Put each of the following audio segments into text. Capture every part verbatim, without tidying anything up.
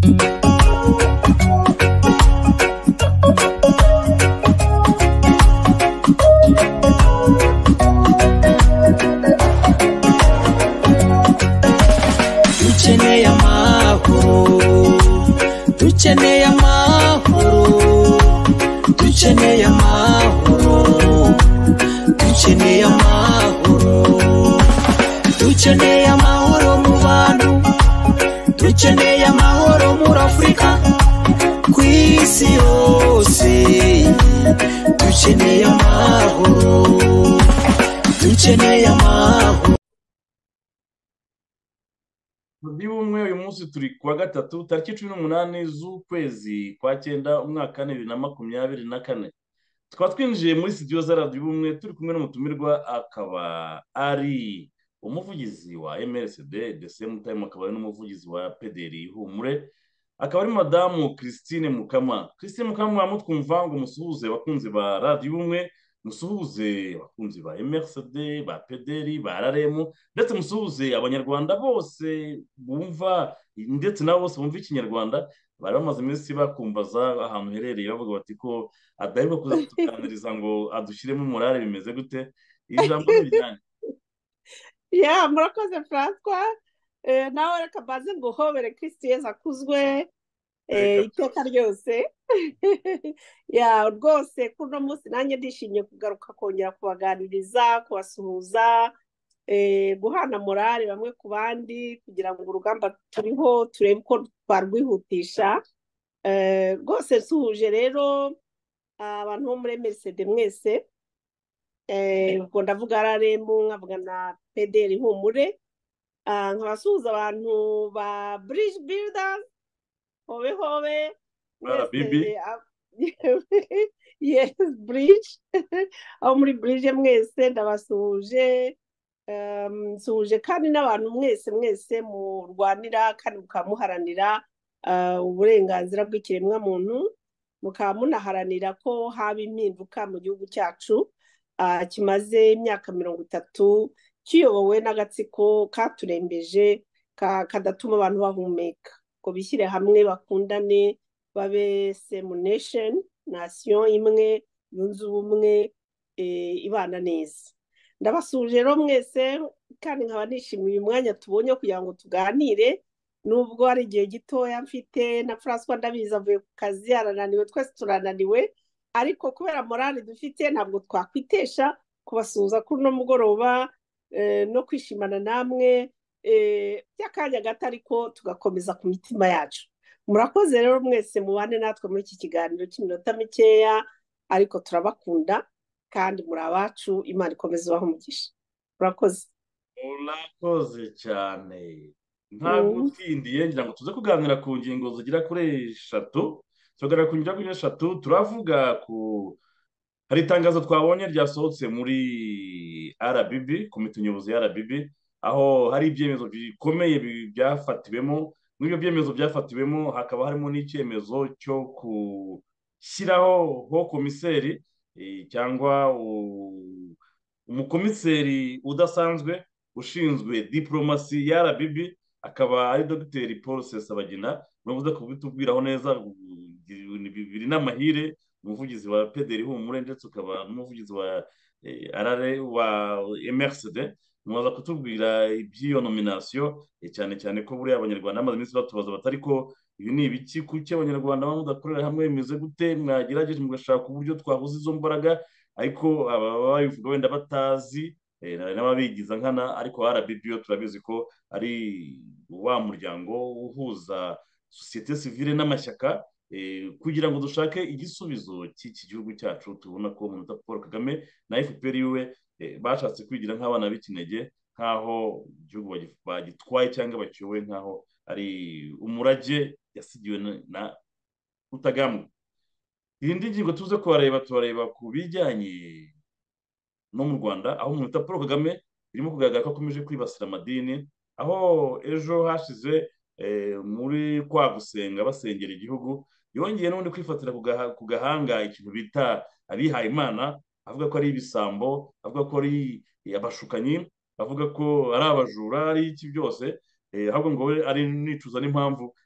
dukeneye amahoro dukeneye amahoro dukeneye amahoro dukeneye amahoro dukeneye amahoro mu bantu dukeneye amahoro muri Afurika ku isi yose dukeneye amahoro dukeneye amahoro. Muri bumwe uyu munsi turi kuwa gatatu tariki cumi n'umunani z'ukwezi kwa cyenda umwaka wa bibiri na makumyabiri na kane tukaba twinjiye muri studio za radiyo ubumwe turi kumwe n'umutumirwa akaba ari umuvugizi wa M R C D the same time akaba ari n'umuvugizi wa P D R Ihumure akaba ari madamu Christine Mukama. Christine Mukama mwamutwumva ngo musuhuze abakunzi ba radiyo ubumwe, musuhuze abakunzi ba M R C D ba P D R ba R R M ndetse musuhuze abanyarwanda bose bumva ndetse nabo bose bumva ikinyarwanda bari bamaze iminsi bakumbaza ahantu herereye bavuga bati ko adaheruka kuza kutuganiriza ngo adushyiremo morale bimeze gute. Ijambo n'ibijyanye ya murakoze François, nawe reka baze ngo hobere Kristo Yesu akuzwe iteka ryose. Ya rwose kuno munsi nanjye ndishimye kugaruka kongera kubaganiriza kubasuhuza, guhana morale bamwe ku bandi kugira ngo urugamba turiho turebe ko twarwihutisha. Rwose nsuhuje rero abantu bo muri M R C D mwese, ubwo ndavuga R R M nkavuga na P D R Ihumure, nkabasuhuza abantu ba Bridge Builders hobe hobe Bibi yes Bridge aho muri Bridge mwese ndabasuhuje. Nsuhuje kandi n'abantu mwese mwese murwanira kandi mukamuharanira uburenganzira bw'ikiremwa muntu, mukaba munaharanira ko haba impinduka mu gihugu cyacu kimaze imyaka mirongo itatu kiyobowe n'agatsiko katurembeje kadatuma abantu bahumeka, ngo bishyire hamwe bakundane babe same nation, nation imwe yunze ubumwe ibana neza. Ndabasuje rero mwese kandi nkaba nishimiye umwanya tubonye kugira ngo tuganire, nubwo ari igihe gitoya mfite na François ndabizi avuye ku kazi arananiwe, twese turananiwe, ariko kubera morale dufite ntabwo twakwitesha kubasuhuza kuri no mugoroba no kwishimana namwe by'akanya gato ariko tugakomeza ku mitima yacu. Murakoze rero mwese mubane natwe muri iki kiganiro cy'iminota mikeya, ariko turabakunda kandi muri abacu, Imana ikomeze ibahe umugisha. Murakoze. Murakoze cyane. Ntabwo utindiye ngira ngo tuze kuganira ku ngingo zigira kuri eshatu. Tuganira ku ngingo eshatu, turavuga ku hari itangazo twabonye ryasohotse muri R B B, komite nyobozi ya R B B, aho hari ibyemezo bikomeye byafatiwemo. Muri ibyo byemezo byafatiwemo hakaba harimo n'icyemezo cyo gushyiraho ho komiseri cyangwa umukomiseri udasanzwe ushinzwe diplomasi ya R B B, akaba ari Dr Paul Sesabagina. Muravuze kubitubwiraho neza, biri n'amahire umuvugizi wa P D R Ihumure ndetse ukaba n'umuvugizi wa R R wa M R C D. Muza kutubwira iby'iyo nomination cyane cyane ko buriya abanyarwanda bamaze iminsi batubaza batari ko ibi ni ibiki, kuki abanyarwanda bamudakorera hamwe bimeze gute, mwagerageje mugashaka uburyo twahuza izo mbaraga, ariko ababivuga wenda batazi n'ababigiza nkana, ariko R B B yo turabizi ko ari wa muryango uhuza societe civile n'amashyaka kugira ngo dushake igisubizo cy'iki gihugu cyacu. Tubona ko umuntu Paul Kagame na F P R iwe bashatse kwigira nk'abana b'ikinege, nk'aho igihugu bagitwaye cyangwa bakiyoboye nk'aho ari umurage yasigiwe na Rutagamwa. Indi ngingo tuze kubareba turareba ku bijyanye no mu Rwanda, aho umuntu Paul Kagame birimo kugaragara ko akomeje kwibasira amadini, aho ejo hashize muri kwa gusenga basengera igihugu yongeye n'ubundi kwifatira ku gahanga ikintu bita abihaye Imana, avuga ko ari ibisambo, avuga ko ari abashukanyi, avuga ko ari abajura, ari iki byose, ahubwo ngo we ari nicuza n'impamvu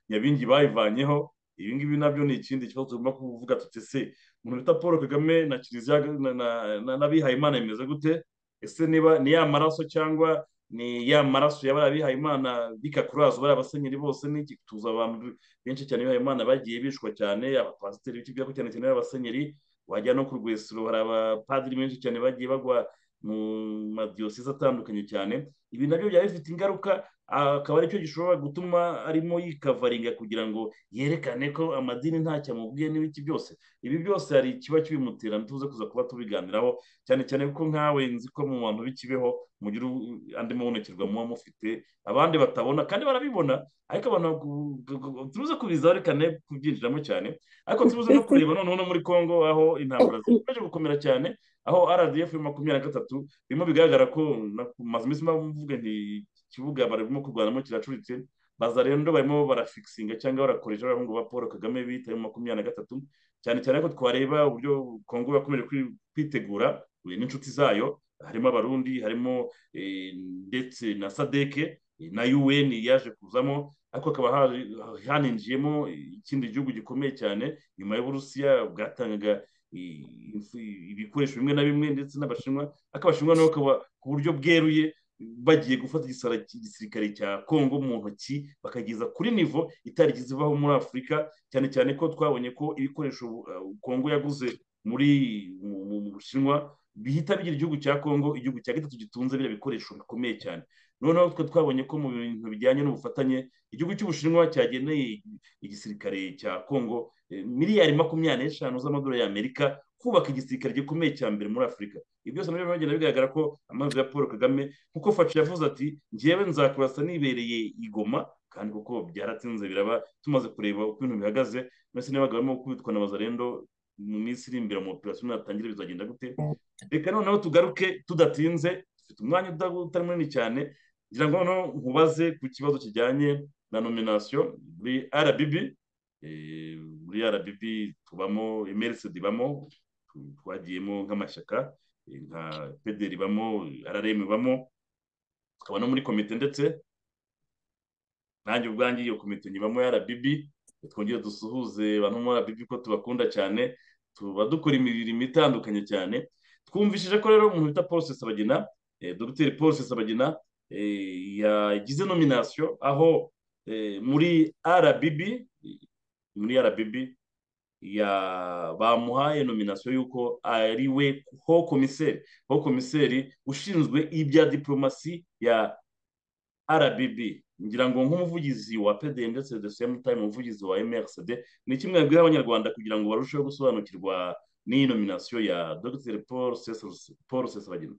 nyabingi bayivanyeho. Ibi ngibi nabyo ni ikindi kibazo tugomba kuvuga tuti se umuntu bita Paul Kagame na Kiliziya na- na- na- n'abihaye Imana bimeze gute? Ese niba ni ya maraso cyangwa ni ya maraso y'abari abihaye Imana bikakurazo bari abasenyeri bose n'iki? Tuzi abantu benshi cyane bihaye Imana bagiye bishwa cyane, abapasiteri b'iki byako cyane cyane abasenyeri, wajya no ku Rwesero hari abapadiri benshi cyane bagiye bagwa mu madiyosisi atandukanye cyane. Ibi nabyo byaba bifite ingaruka, akaba aricyo gishobora gutuma arimo yikavaringa kugira ngo yerekane ko amadini ntacyo amubwiye n'ibiki byose. Ibi byose hari ikiba kibimutera, tuze kuza kuba tubiganiraho, cyane cyane ko nkawe nzi ko mu bantu b'ikibeho mugira u- andi mabonekerwa muba mufite abandi batabona kandi barabibona, ariko abantu gu- gu- gu- turuze kubizaho reka ne kubyinjiramo cyane, ariko turuze no kureba noneho no muri Congo aho intambara zikomeje gukomera cyane, aho R D F makumyabiri na gatatu birimo bigaragara ko na- maze iminsi mvuga nti ikibuga barimo kurwanamo kiracuritse. Baza rero barimo barafikisinga cyangwa barakoresha abahungu ba Paul Kagame bita makumyabiri na gatatu, cyane cyane ko twareba uburyo Kongo yakomeje kwi- kwitegura eh, n'inshuti zayo, harimo abarundi, harimo eh, ndetse na sadeke eh, na U N yaje kuzamo, ariko hakaba hari- haninjiyemo ikindi gihugu gikomeye cyane nyuma y'Uburusiya bwatangaga i- ifu- ibikoresho bimwe na bimwe ndetse n'Abashinwa, ariko Abashinwa nabo bakaba ku buryo bweruye bagiye gufata igisara- igisirikare cya Kongo mu ntoki bakageza kuri nivo itarigeze ivaho muri Afurika, cyane cyane ko twabonye ko ibikoresho uh, Kongo yaguze muri mu mu- mu Bushinwa bihita bigira igihugu cya Kongo igihugu cya gatatu gitunze biriya bikoresho bikomeye cyane. Noneho twe twabonye ko mu bintu bijyanye n'ubufatanye igihugu cy'Ubushinwa cyageneye igisirikare cya Kongo eh, miliyari makumyabiri n'eshanu z'amadolari y'Amerika kubaka igisirikare gikomeye cya mbere muri Afurika. Ibi byose nabyo bigenda bigaragara ko amazi ya Paul Kagame, nkuko Faci yavuze ati njyewe nzakurasa nibereye i Goma, kandi kuko byaratinze biraba, tumaze kureba uko ibintu bihagaze, mbese niba barimo gukubitwa na Bazarendo mu minsi iri imbere mu operasiyo natangira bizagenda gute. Reka noneho tugaruke tudatinze, dufite umwanya uda- utari munini cyane, ngira ngo noneho nkubaze ku kibazo kijyanye na nominasiyo muri R B B. Eh, muri R B B tubamo M R C D ibamo, tu- twagiyemo nk'amashyaka eh, nka P D R ibamo, R R M ibamo, tukaba no muri komite, ndetse nanjye ubwanjye iyo komite nyibamo ya R B B. Twongere dusuhuze abantu muri R B B ko tubakunda cyane, tuba dukora imirimo itandukanye cyane. Twumvishije ko rero umuntu bita Paul Rusesabagina, eh, Dr Paul Rusesabagina eh, yagize nominasiyo, aho eh, muri R B B muri R B B ya bamuhaye nominasiyo y'uko ari we ho komiseri ho komiseri ushinzwe ibya diplomasi ya R B B. Ngira ngo nk'umuvugizi wa P D M ndetse the same time umuvugizi wa M R C D, ni kimwe yabwira abanyarwanda kugira ngo barusheho gusobanukirwa n'iyi nominasiyo ya Dr Paul Rusesabagina. Paul Rusesabagina.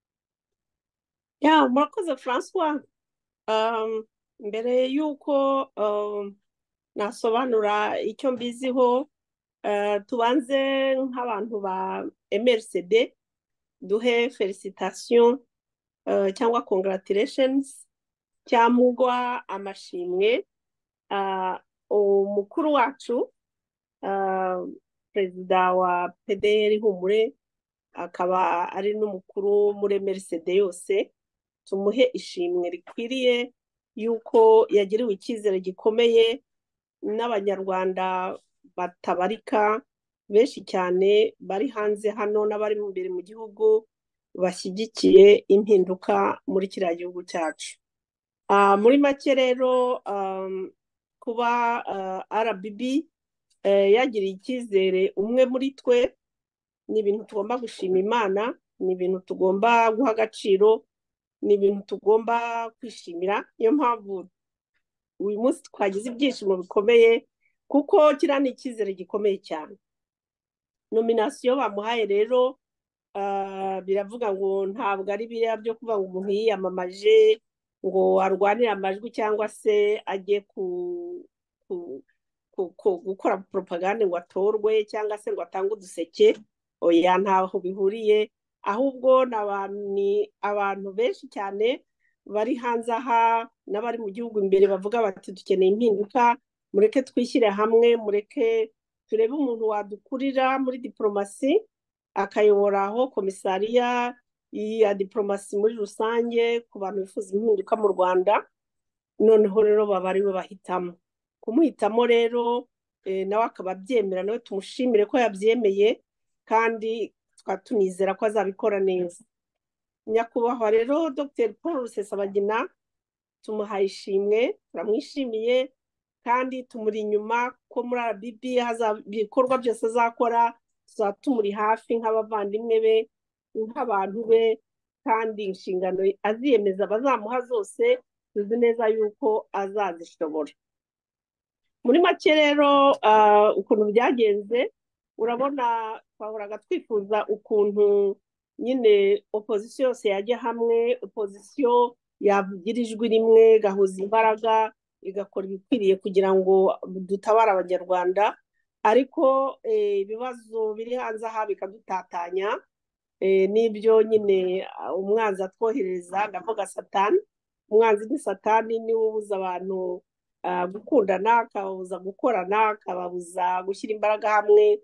Ya, murakoze Francois. Um, mbere y'uko um, nasobanura icyo mbiziho, uh, tubanze nk'abantu ba M R C D duhe felicitation uh, cyangwa congratulations cyangwa amashimwe uh, umukuru wacu uh, perezida wa P D R Humure, akaba ari n'umukuru muri M R C D yose. Tumuhe ishimwe rikwiriye yuko yagiriwe icyizere gikomeye n'abanyarwanda batabarika benshi cyane bari hanze hano n'abari imbere mu gihugu bashyigikiye impinduka muri kiriya gihugu cyacu. Uh, muri make rero um, kuba uh, R B B uh, yagiriye icyizere umwe muri twe ni ibintu tugomba gushima Imana, ni ibintu tugomba guha agaciro, ni ibintu tugomba kwishimira. Niyo mpamvu uyu munsi twagize ibyishimo bikomeye, kuko kiriya ni icyizere gikomeye cyane. Nominasiyo bamuhaye rero uh, biravuga ngo ntabwo ari biriya byo kuvuga ngo umuntu yiyamamaje ngo arwanire amajwi cyangwa se ajye ku, ku, ku, ku, gukora propaganda ngo atorwe cyangwa se ngo atange uduseke. Oya, ntaho bihuriye, ahubwo ni abantu benshi cyane bari hanze aha n'abari mu gihugu imbere bavuga bati dukeneye impinduka, mureke twishyire hamwe, mureke turebe umuntu wadukurira muri diplomasi akayobora aho komisariya ya diplomasi muri rusange ku bantu bifuza impinduka mu Rwanda. Noneho rero baba ari we bahitamo. kumuhitamo rero nawe akaba abyemera, nawe tumushimire ko yabyemeye kandi tukaba tunizera ko azabikora neza. Nyakubahwa rero Dr Paul Rusesabagina tumuhaye ishimwe, turamwishimiye kandi tumuri inyuma ko muri R B B ibikorwa byose azakora tuzaba tumuri hafi nk'abavandimwe be, nk'abantu be, kandi inshingano aziyemeza bazamuha zose tuzi neza yuko azazishobora. Muri make rero ukuntu byagenze, urabona twahoraga twifuza ukuntu nyine opozisiyo yose yajya hamwe, opozisiyo yavugira ijwi rimwe, gahuza imbaraga, igakora ibikwiriye kugira ngo dutabare abanyarwanda, ariko ibibazo biri hanze aha bikadutatanya, n'ibyo nyine umwanzi atwohereza, ndavuga satani. Umwanzi ni satani, niwe ubuza abantu gukundana, akababuza gukorana, akababuza gushyira imbaraga hamwe,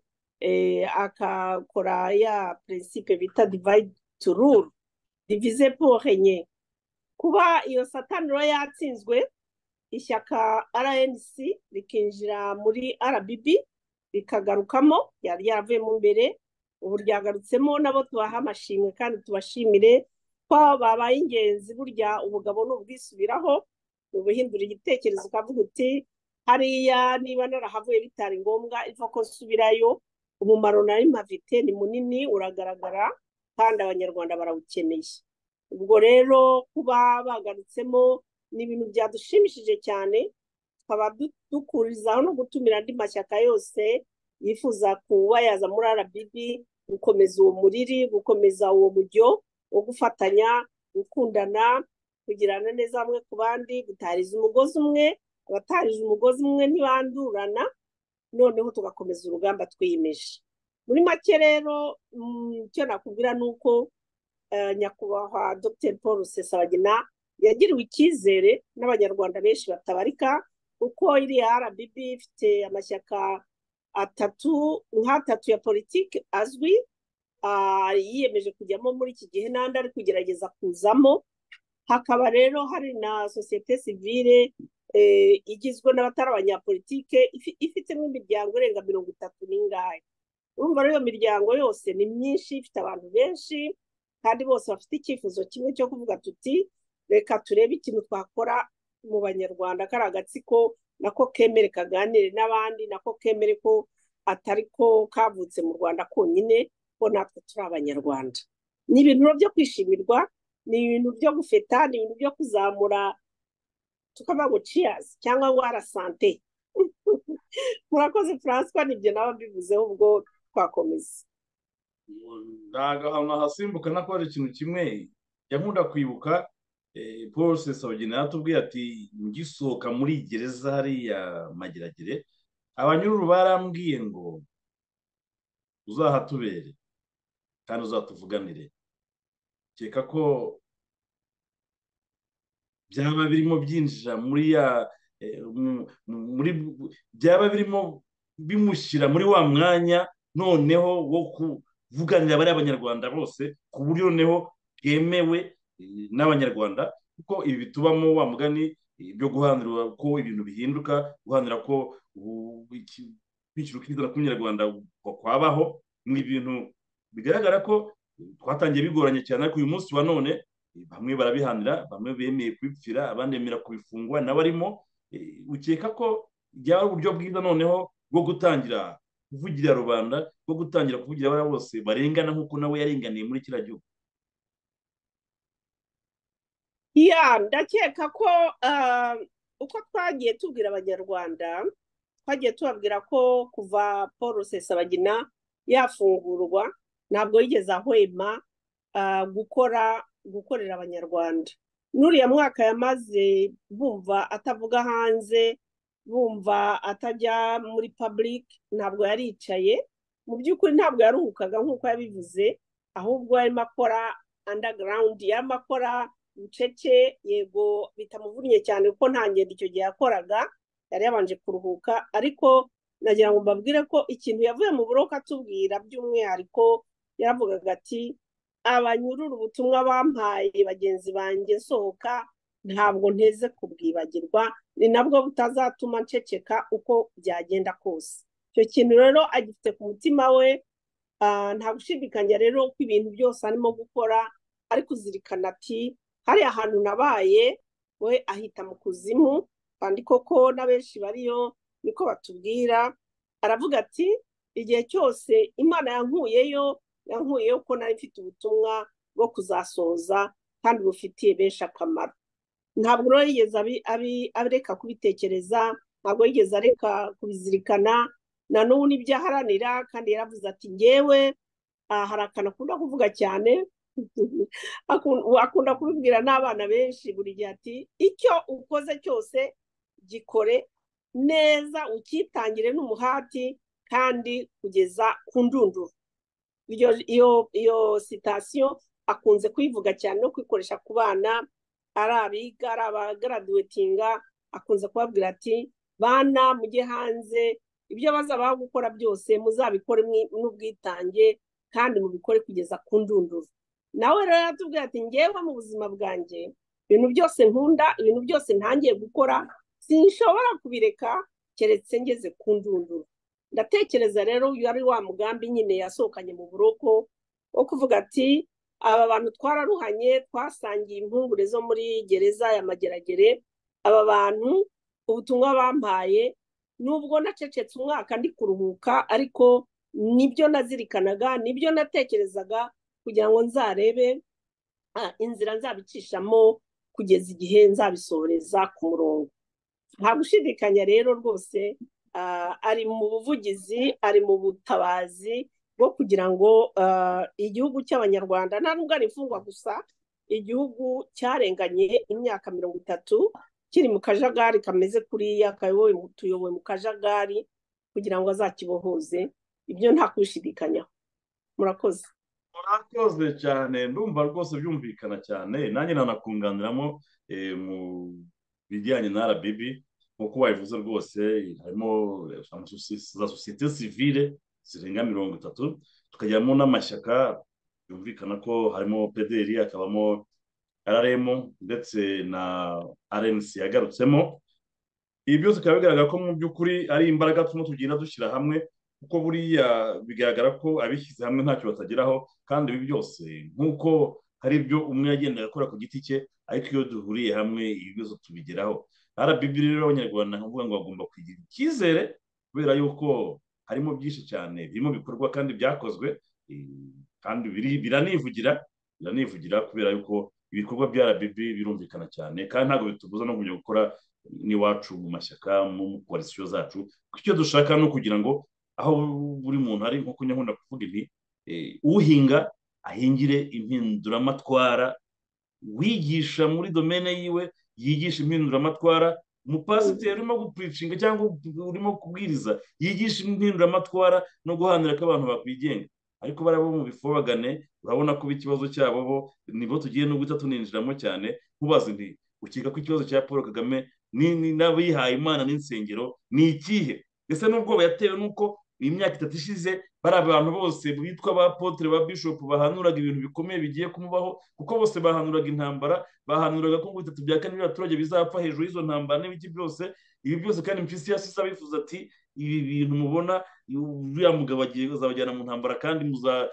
akakora ya principe bita divide to rule, divize pour régner. Kuba iyo satani rero yatsinzwe, ishyaka R N C rikinjira muri R B B rikagarukamo, yari yaravuyemo mbere, ubu ryagarutsemo, nabo tubaha amashimwe kandi tubashimire ko babaye ingenzi. Burya ubugabo ni ubwisubiraho, ubuhindura igitekerezo ukavuga uti hariya niba narahavuye bitari ngombwa iva ko nsubirayo, umumaro nari mpafite ni munini, uragaragara kandi abanyarwanda barawukeneye. Ubwo rero kuba bagarutsemo ni ibintu byadushimishije cyane, tukaba dukurizaho no gutumira andi mashyaka yose yifuza kuba yaza muri R B B, gukomeza uwo muriri, gukomeza uwo mujyo wo gufatanya, gukundana, kugirana neza bamwe ku bandi, gutariza umugozi umwe, abatarije umugozi umwe ntibandurana, noneho tugakomeza urugamba twiyemeje. Muri make rero icyo nakubwira ni uko nyakubahwa Dr Paul Rusesabagina yagiriwe icyizere n'abanyarwanda benshi batabarika, kuko iriya R B B ifite amashyaka atatu nk'atatu ya politiki azwi, yiyemeje kujyamo muri iki gihe n'andi ari kugerageza kuzamo. Hakaba rero hari na sosiyete sivile igizwe n'abatari abanyapolitike, ifitemo imiryango irenga mirongo itatu n'ingahe. Urumva rero iyo miryango yose ni myinshi, ifite abantu benshi kandi bose bafite icyifuzo kimwe cyo kuvuga tuti reka turebe ikintu twakora mu banyarwanda, kari agatsiko nako kemere kaganire n'abandi, nako kemere ko atari ko kavutse mu Rwanda konyine, ko natwe turi abanyarwanda. Ni ibintu byo kwishimirwa, ni ibintu byo gufeta, ni ibintu byo kuzamura, tukavuga ngo cheers cyangwa ngo arasante. Murakoze François, nibyo naba mbivuzeho, ubwo twakomeza. Ndaga hano hasimbuka nakora ikintu kimwe yankunda kwibuka. Paul Rusesabagina yatubwiye ati ngisohoka muri gereza hariya Mageragere, abanyururu barambwiye ngo uzahatubere kandi uzatuvuganire. Keka ko byaba birimo byinjira muri ya muri byaba birimo bimushyira muri wa mwanya noneho wo kuvuganira bari abanyarwanda bose, ku buryo noneho bwemewe n'abanyarwanda, kuko ibi bitubamo wa mugani byo guhanira ko ibintu bihinduka, guhanira ko kwishyura ukizana ku Munyarwanda kwabaho. Ni ibintu bigaragara ko twatangiye bigoranye cyane, ariko uyu munsi wa none bamwe barabihanira, bamwe bemeye kubipfira, abandi bemera kubifungwa n'abarimo. Ukeka ko byaba uburyo bwiza noneho bwo gutangira kuvugira rubanda, bwo gutangira kuvugira abari bose barengana nk'uko nawe yarenganiye muri kiriya gihugu? Ya, ndakeka ko uko twagiye tubwira abanyarwanda, twagiye tubabwira ko kuva Paul Rusesabagina yafungurwa ntabwo yigeze ahwema gukora gukorera abanyarwanda. N'uriya mwaka yamaze bumva atavuga hanze, bumva atajya muri public, ntabwo yaricaye. Mu by'ukuri ntabwo yaruhukaga nk'uko yabivuze, ahubwo yarimo akora underground, yarimo akora bucece. Yego bitamuvunnye cyane kuko nta ngendo icyo gihe yakoraga, yari yabanje kuruhuka, ariko nagira ngo mbabwire ko ikintu yavuye mu buroka atubwira by'umwihariko, yaravugaga ati abanyururu ubutumwa bampaye bagenzi banjye nsohoka ntabwo nteze kubwibagirwa, ni nabwo butazatuma nceceka uko byagenda kose. Icyo kintu rero agifite ku mutima we. Nta gushidikanya rero ko ibintu byose arimo gukora ari kuzirikana ati hariya hantu nabaye, we ahita mu kuzimu, kandi koko na benshi bariyo niko batubwira. Aravuga ati igihe cyose Imana yankuyeyo yankuyeyo ko nari mfite ubutumwa bwo kuzasohoza kandi bufitiye benshi akamaro. Ntabwo rero yigeze areka kubitekereza, ntabwo yigeze areka kubizirikana, na n'ubu nibyo aharanira. Kandi yaravuze ati ngewe hari akantu akunda kuvuga cyane, akunda kubibwira n'abana benshi buri gihe ati icyo ukoze cyose gikore neza, ukitangire n'umuhati kandi kugeza ku ndunduro. Iyo sitasiyo akunze kuyivuga cyane no kwikoresha ku bana, ari abiga ari abagaraduwetinga, akunze kubabwira ati bana mujye hanze, ibyo bazaba gukora byose muzabikore n'ubwitange kandi mubikore kugeza ku ndunduro. Nawe rero yatubwira ati ngewe mu buzima bwanjye ibintu byose nkunda, ibintu byose ntangiye gukora sinshobora kubireka keretse ngeze ku ndunduro. Ndatekereza rero yari wa mugambi nyine yasohokanye mu buroko wo kuvuga ati aba bantu twararuhanye, twasangiye impungure zo muri gereza ya Mageragere, aba bantu ubutumwa bampaye nubwo nacecetse umwaka ndi kuruhuka, ariko nibyo nazirikanaga, nibyo natekerezaga kugira ngo nzarebe inzira nzabicishamo kugeza igihe nzabisohoreza ku murongo. Nta gushidikanya rero rwose ari mu buvugizi, ari mu butabazi bwo kugira ngo igihugu cy'Abanyarwanda, nta nubwo ari imfungwa gusa, igihugu cyarenganye imyaka mirongo itatu kiri mu kajagari kameze kuriya, tuyobowe mu kajagari, kugira ngo azakibohoze. Ibyo nta kubishidikanyaho. Murakoze. Murakoze cyane, ndumva rwose byumvikana cyane. Nanjye nanakunganiramo mu bijyanye na R B B, nk'uko wabivuze rwose. Harimo za sosiyete sivile zirenga mirongo itatu, tukajyamo n'amashyaka. Byumvikana ko harimo P D R, hakabamo R R M ndetse na R N C yagarutsemo. Ibi byose bikaba bigaragara ko mu by'ukuri ari imbaraga turimo tugenda dushyira hamwe, kuko buriya bigaragara ko abishyize hamwe ntacyo batageraho. Kandi ibi byose nk'uko hari ibyo umwe yagendaga akora ku giti cye, ariko iyo duhuriye hamwe ibi byose tubigeraho. R B B rero Abanyarwanda nkavuga ngo bagomba kugira icyizere, kubera yuko harimo byinshi cyane birimo bikorwa kandi byakozwe, kandi biranivugira biranivugira kubera yuko ibikorwa bya R B B birumvikana cyane, kandi ntabwo bitubuza no kujya gukora n'iwacu mu mashyaka, mu koalisiyo zacu. Icyo dushaka no kugira ngo aho buri muntu ari, nk'uko nyakunda kuvuga nti uhinga ahingire impinduramatwara, wigisha muri domene yiwe yigisha impinduramatwara, umupasiteri urimo gupuricinga cyangwa urimo kubwiriza yigisha impinduramatwara no guhanira ko abantu bakwigenga. Ariko bari bo mu bifobagane, urabona ko ikibazo cyabo bo nibo tugiye no guta tuninjiramo cyane. Nkubaze nti ukeka ko ikibazo cya Paul Kagame n'abihaye Imana n'insengero ni ikihe? Ese n'ubwoba yatewe nuko imyaka itatu ishize bari abantu bose bitwa ba apotre ba bishop bahanuraga ibintu bikomeye bigiye kumubaho, kuko bose bahanuraga intambara, bahanuraga ko bitatu bya kane by'abaturage bizapfa hejuru y'izo ntambara n'ibiki byose. Ibi byose kandi Mpyisi yasize abifuza ati ibi bintu mubona uriya mugabo agiye azabajyana mu ntambara, kandi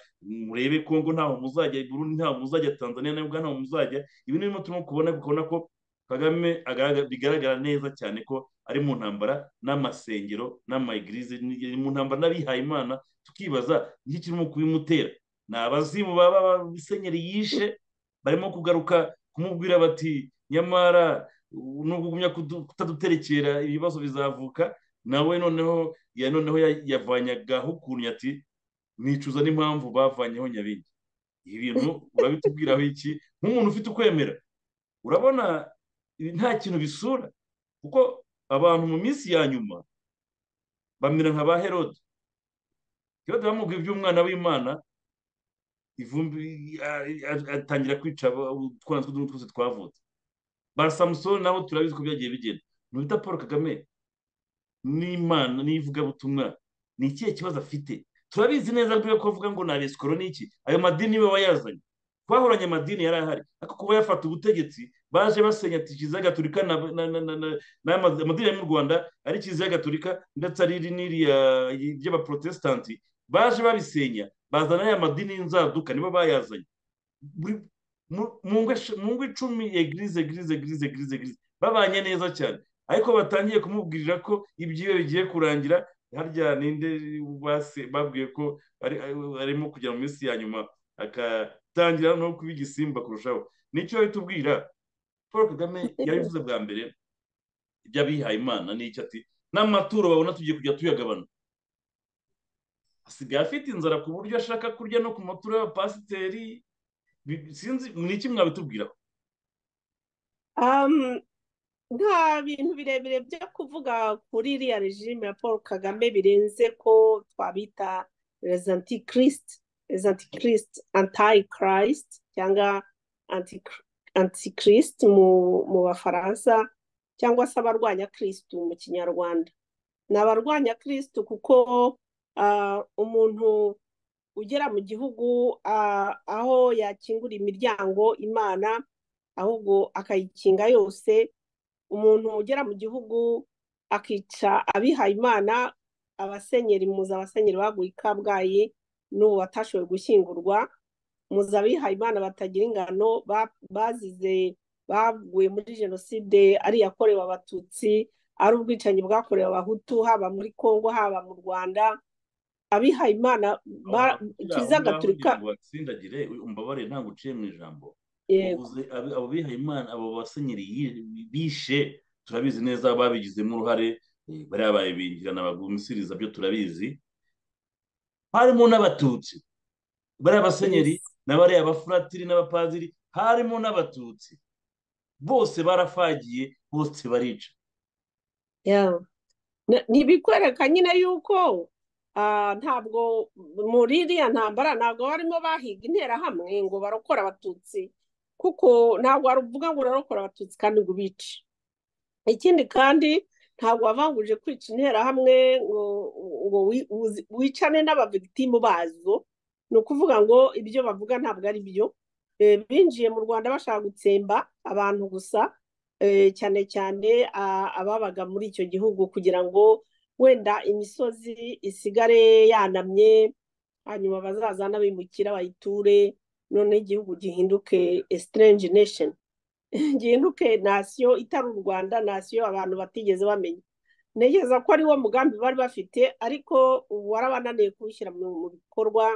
murebe Kongo ntaho muzajya, Burundi ntaho muzajya, Tanzania na Uganda ntaho muzajya. Ibi ni bimwe turimo kubona, kubona ko Kagame bigaragara neza cyane ko ari mu ntambara n'amasengero n'amaegirize, mu ntambara n'abihaye Imana. Tukibaza iki kirimo kubimutera. Ni abazimu baba bisenyeri yishe barimo kugaruka kumubwira bati nyamara nugumya kutaduterekera ibibazo bizavuka. Nawe noneho ya noneho yavanyagaho ukuntu ati nicuza n'impamvu bavanyeho Nyabingi. Ibi bintu urabitubwiraho iki nk'umuntu ufite ukwemera? Urabona nta kintu bisura, kuko abantu mu minsi ya nyuma bamera nka ba Herode. Herode bamubwiye iby'umwana w'Imana, ivumbi atangira kwica utwana twose twavutse. Ba Samusoni nabo turabizi ko byagiye bigenda. Ntubita Paul Kagame n'Imana n'ivugabutumwa ni ikihe kibazo afite? Turabizi neza ko avuga ngo nabesikoro n'iki, ayo madini we wayazanye. Twahoranye amadini yari ahari, ariko kuba yafata ubutegetsi baje basenya ati kiliziya gatolika n'amadini yo mu rwanda ari kiliziya gatolika ndetse ari n'iriya ry'abaprotesitanti, baje babisenya bazana aya madini y'inzaduka nibo bayazanye mu ngo icumi egirize egirize egirize egirize egirize babanye neza cyane, ariko batangiye kumubwirira ko ibyiwe bigiye kurangira. Harya ninde babwiye ko arimo kujya mu minsi ya nyuma akatangira no kuba igisimba kurushaho. Nicyo ahita ubwira Paul Kagame yabivuze bwa mbere iby'abihaye Imana n'icyo ati n'amaturo babona tugiye kujya tuyagabana. Asigaye afite inzara ku buryo ashaka kurya no ku maturo y'abapasiteri. Sinzi ni iki mwabitubwiraho? nta bintu birebire byo kuvuga kuri iriya regime ya Paul Kagame birenze ko twabita les antichrists, les antichrists, antichrist cyangwa antichrist mu mu Bafaransa, cyangwa se abarwanya Kristo mu Kinyarwanda. Ni abarwanya Kristo kuko umuntu ugera mu gihugu aho yakingura imiryango Imana ahubwo akayikinga yose, umuntu ugera mu gihugu akica abihaye Imana, abasenyeri muza abasenyeri baguye i Kabgayi n'ubu batashoboye gushyingurwa, muza abihaye Imana batagira ingano bazize baguye muri jenoside ari yakorewe Abatutsi, ari ubwicanyi bwakorewe Abahutu haba muri Kongo haba mu Rwanda. Abihaye Imana kiliziya gatolika sindagire umbabare ntabwo uciye mu ijambo. Abo bihaye Imana abo basenyeri bishe turabizi neza babigizemo uruhare, bariya bayibingirana bagumisiriza byo turabizi, harimo n'Abatutsi. Bariya basenyeri n'abariya abafuratiri n'abapadiri harimo n'Abatutsi, bose barafagiye bose barica. ntibikwereka nyine yuko ntabwo muri iriya ntambara ntabwo barimo bahiga interahamwe ngo barokore Abatutsi, kuko ntabwo waruvuga ngo urarokora Abatutsi kandi ngo ubice. Ikindi kandi ntabwo wavanguje kwica interahamwe ngo wicane n'abavigitimu bazo. Ni ukuvuga ngo ibyo bavuga ntabwo ari byo. Binjiye mu Rwanda bashaka gutsemba abantu gusa, cyane cyane ababaga muri icyo gihugu kugira ngo wenda imisozi isigare yanamye, hanyuma bazaza n'abimukira bayiture, none igihugu gihinduke a strange nation, gihinduke nasiyo itari u Rwanda, nasiyo abantu batigeze bamenya. Ntekereza ko ari wo mugambi bari bafite, ariko warabananiye kuwushyira mu bikorwa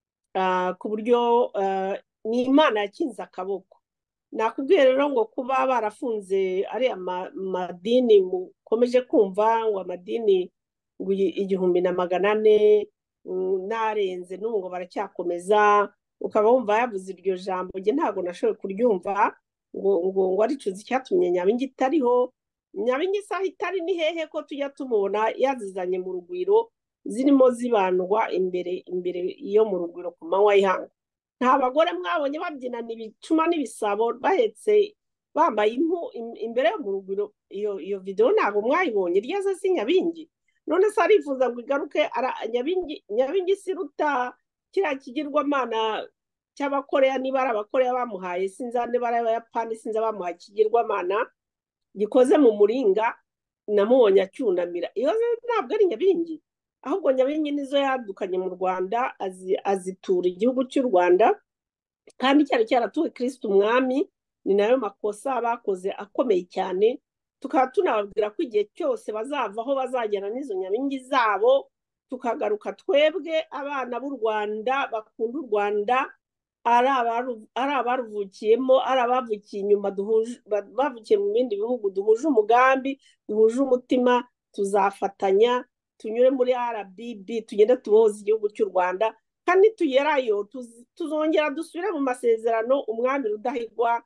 ku buryo ni Imana yakinze akaboko. Nakubwiye rero ngo kuba barafunze ariya madini mukomeje kumva ngo amadini igihumbi na magana ane narenze n'ubu ngo baracyakomeza, ukaba wumva yavuze iryo jambo, njye ntabwo nashoboye kuryumva ngo ngo ngo aricuza icyatumye Nyabingi itariho. Nyabingi isaha itari ni hehe ko tujya tumubona yazizanye mu rugwiro zirimo zibandwa imbere imbere iyo mu rugwiro ku manywa y'ihanga. Nta bagore mwabonye babyinana ibicuma n'ibisabo bahetse bambaye impu imbere yo mu rugwiro? Iyo iyo video ntabwo mwayibonye? Ryeze si Nyabingi? None se arifuza ngo igaruke Nyabingi? Nyabingi siruta kiriya kigirwamana cy'Abakoreya, niba ari Abakoreya bamuhaye, sinzi niba ari Abayapani, sinzi abamuhaye ikigirwamana gikoze mu muringa, namubonye acyunamira. Iyo ntabwo ari Nyabingi, ahubwo Nyabingi nizo yadukanye mu Rwanda, azitura igihugu cy'u Rwanda, kandi cyari cyaratuwe Kristo umwami. Ni nayo makosa bakoze akomeye cyane. Tukaba tunababwira ko igihe cyose bazavaho bazagera n'izo Nyabingi zabo, tukagaruka twebwe abana b'u Rwanda bakunda u Rwanda, ari abaruvukiyemo, ari abavukiye inyuma, bavukiye mu bindi bihugu, duhuje umugambi, duhuje umutima, tuzafatanya tunyure muri R B B, tugende tubohoza igihugu cy'u Rwanda. Kandi tugerayo tuzongera dusubire mu masezerano umwami Rudahigwa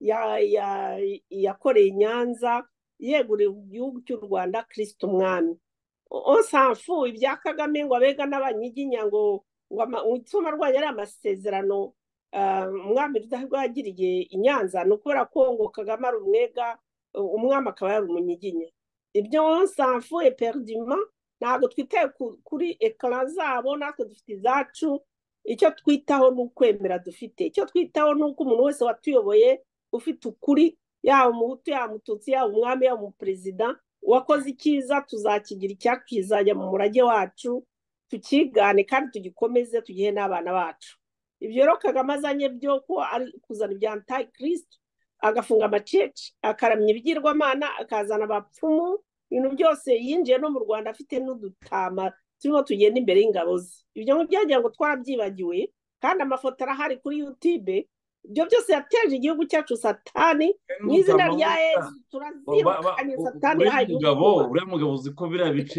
yakoreye Nyanza, yeguriye igihugu cy'u Rwanda Kristo umwami. Osanfu ibya Kagame ngo abega n'abanyiginya ngo utuma rwanya ari amasezerano umwami Rudahigwa yagiriye i Nyanza, ni ukubera ko ngo Kagame ari umwega, umwami akaba yari umunyiginya. Ibyo osanfu eperdiment. Ntabwo twitaye kuri ekara zabo, natwe dufite izacu. Icyo twitaho ni ukwemera dufite, icyo twitaho ni uko umuntu wese watuyoboye ufite ukuri yaba umuhutu yaba umututsi yaba umwami yaba umuperezida, uwakoze icyiza tuzakigira icyacu, kizajya mu murage wacu, tukigane kandi tugikomeze tugihe n'abana bacu. Ibyo rero Kagame azanye byo ko ari kuzana ibya antikristo, agafunga amacece, akaramya ibigirwamana, akazana abapfumu, ibintu byose yinjiye no mu Rwanda afite n'udutama turimo tugenda imbere y'ingabo ze. Ibyo byagira ngo twarabyibagiwe, kandi amafoto arahari kuri YouTube. Ibyo byose yateje igihugu cyacu satani, mu izina rya Yesu turazirukanye satani yahaye umugabo. Uriya mugabo uzi ko biriya bice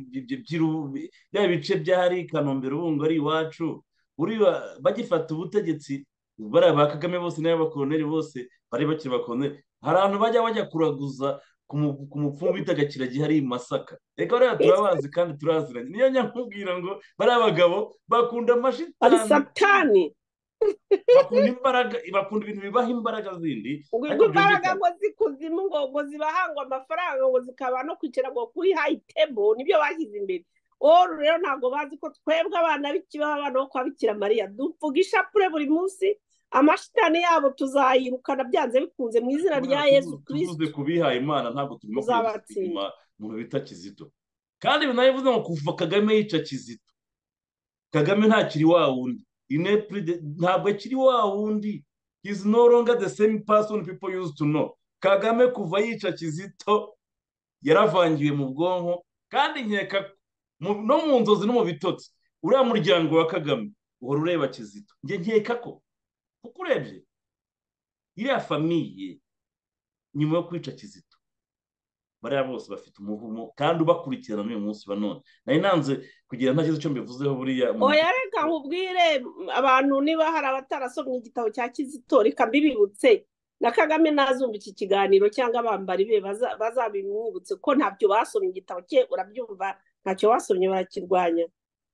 bya bice byari Kanombe Rubungo ari iwacu, uriya bagifata ubutegetsi bariya ba Kagame bose n'abakoloneli bose bari bakiri bakoloneli, hari ahantu bajya bajya kuraguza ku mupfumu bitaga Kiragihe hari i Masaka. Reka bariya turabazi kandi turaziranye. Niyo nyakubwira ngo bariya bagabo bakunda amashitani, satani bakunda imbaraga, bakunda ibintu bibaha imbaraga zindi. Imbaraga ngo zikuzimu, ngo ngo zibahangwa amafaranga, ngo zikaba no kwicara ngo kuri high table, nibyo bashyize imbere. Oro rero ntabwo bazi ko twebwe abana b'ikibaho, abana bo kwa Bikira Mariya duvuga ishapure buri munsi, amashitani yabo tuzayirukana byanze bikunze mu izina rya Yesu Kristo. Tuvuze kubihaye Imana, ntabwo turimo kuzabatsima umuntu bita Kizito. Kandi binabivuze ngo kuva Kagame yica Kizito, Kagame ntakiri wa wundi, ntabwo akiri wa wundi. He is no longer the same person people used to know. Kagame kuva yica Kizito yaravangiwe mu bwonko, kandi nkeka no mu nzozi no mu bitotsi uriya muryango wa Kagame uhora ureba Kizito. Njye nkeka ko kuko urebye iriya famiye nyuma yo kwica Kizito, bariya bose bafite umuvumo kandi ubakurikirana n'uyu munsi wa none. Nari nanze kugira nta kibazo cyo mbivuzeho buriya. Oya reka nkubwire abantu, niba hari abatarasomye igitabo cya Kizito, reka mbibibutse, na Kagame nazumva iki kiganiro cyangwa abambari be bazabimwibutse ko ntabyo basomye igitabo cye. Urabyumva, ntacyo basomye barakirwanya.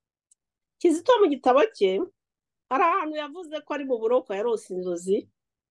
Kizito mu gitabo cye hari ahantu yavuze ko ari mu buroko yarose inzozi.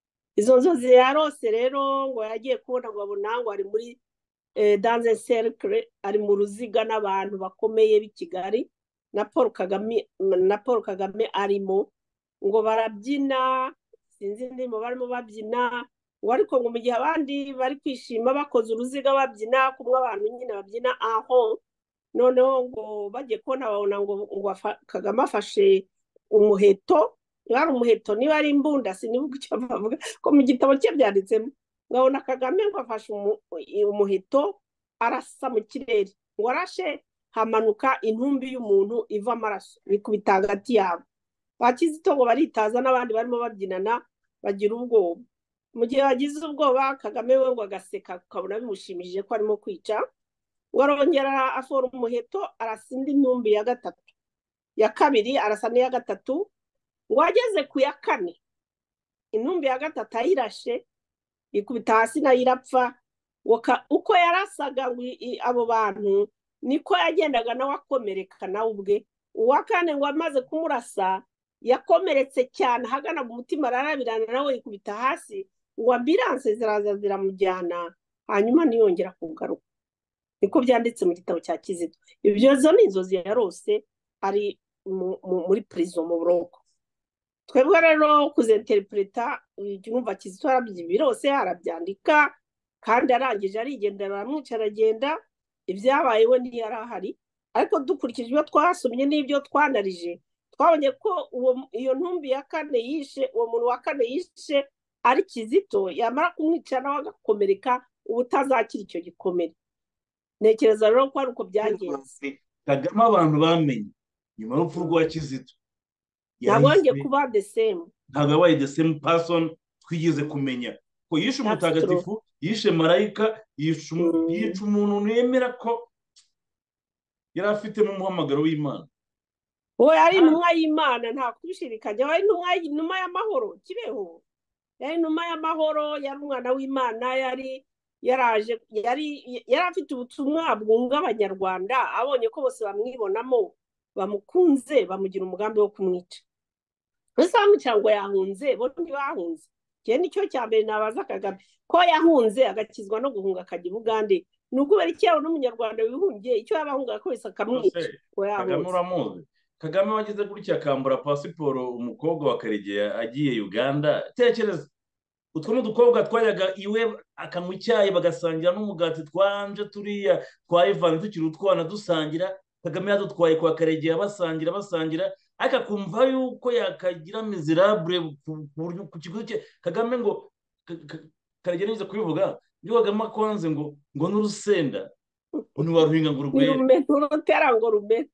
Izo nzozi yarose rero ngo yagiye kubona ngo abona ngo ari muri dans un cercle, ari mu ruziga n'abantu bakomeye b'i Kigali, na Paul Kagame na Paul Kagame arimo, ngo barabyina, sinzi indimo barimo babyina, ngo ariko ngo mu gihe abandi bari kwishima bakoze uruziga babyina, kumwe abantu nyine babyina aho, noneho ngo bagiye kubona babona ngo ngo Kagame afashe umuheto, niba umuheto niba ari imbunda sinibuka icyo bavuga ko mu gitabo cye byanditsemo. Ngabona Kagame ngo afashe umuheto arasa mu kirere, ngo arashe hamanuka intumbi y'umuntu iva amaraso bikubita hagati yabo. Ba Kizito ngo baritaza n'abandi barimo babyinana bagira ubwoba. Mu gihe bagize ubwoba Kagame we ngo agaseka, ukabona bimushimishije ko arimo kwica. Ngo arongera afora umuheto arasa indi ntumbi ya gatatu, ya kabiri arasa n'iya gatatu, ngo ageze ku ya kane intumbi ya gatatu ayirashe ikubita hasi nayo irapfa. Uko yarasaga abo bantu niko yagendaga nawe akomereka nawe ubwe. Uwa kane ngo amaze kumurasa yakomeretse cyane hagana mu mutima, ararabirana nawe yikubita hasi, ngo ambulance ziraza ziramujyana, hanyuma ntiyongera kugaruka. Niko byanditse mu gitabo cya Kizito. Ibyo zo ni inzozi yarose ari muri prison mu buroko. Twebwe rero kuzinterpreta, urumva Kizito arabyibirose arabyandika, kandi arangije arigendera, aramwica aragenda. Ibyabaye we ntiyari ahari, ariko dukurikije ibyo twasomye n'ibyo twanarije twabonye ko iyo ntumbi ya kane yishe, uwo muntu wa kane yishe ari Kizito, yamara kumwica nawe agakomereka ubutazakira icyo gikomere. Ntekereza rero ko ari uko byagenze. Kagame abantu bamenye nyuma y'urupfu rwa Kizito ntabwo yongeye kuba the same, ntabwo yabaye the same person twigeze kumenya ko yishe umutagatifu, yishe marayika, yica umuntu yemera ko yari afite n'umuhamagaro w'Imana. Uwo yari intumwa y'Imana, nta kubishirikanya. Yari intumwa y'amahoro Kibeho, yari intumwa y'amahoro, yari umwana w'Imana, yari yaraje, yari yari afite ubutumwa bwunga abanyarwanda. Abonye ko bose bamwibonamo bamukunze, bamugira umugambi wo kumwica. Rusange cyangwa yahunze, bo ntibahunze. Kiye nicyo cya mbere nabaza Kagame, ko yahunze agakizwa no guhunga akajya i Bugande. Nuko bari cyaho n'umunyarwanda wihungiye, icyo yabahunga ko wese akamwica. Kagame uramuzi? Kagame wagize gutya akambura pasiporo umukobwa wa Karegeya agiye Uganda. Tekereza utwo ni udukobwa twajyaga iwe akanywa icyayi bagasangira n'umugati twanje turiya twa Ivan tukiri utwana dusangira, Kagame yadutwaye kwa Karegeya basangira basangira, ariko akumva yuko yakagira miserable ku buryo ku kigo cye. Kagame ngo Karegeya nize kubivuga, iyo Kagame akonze ngo ngo n'urusenda ntiwaruhinga ngo urwere, nturutera ngo rumere.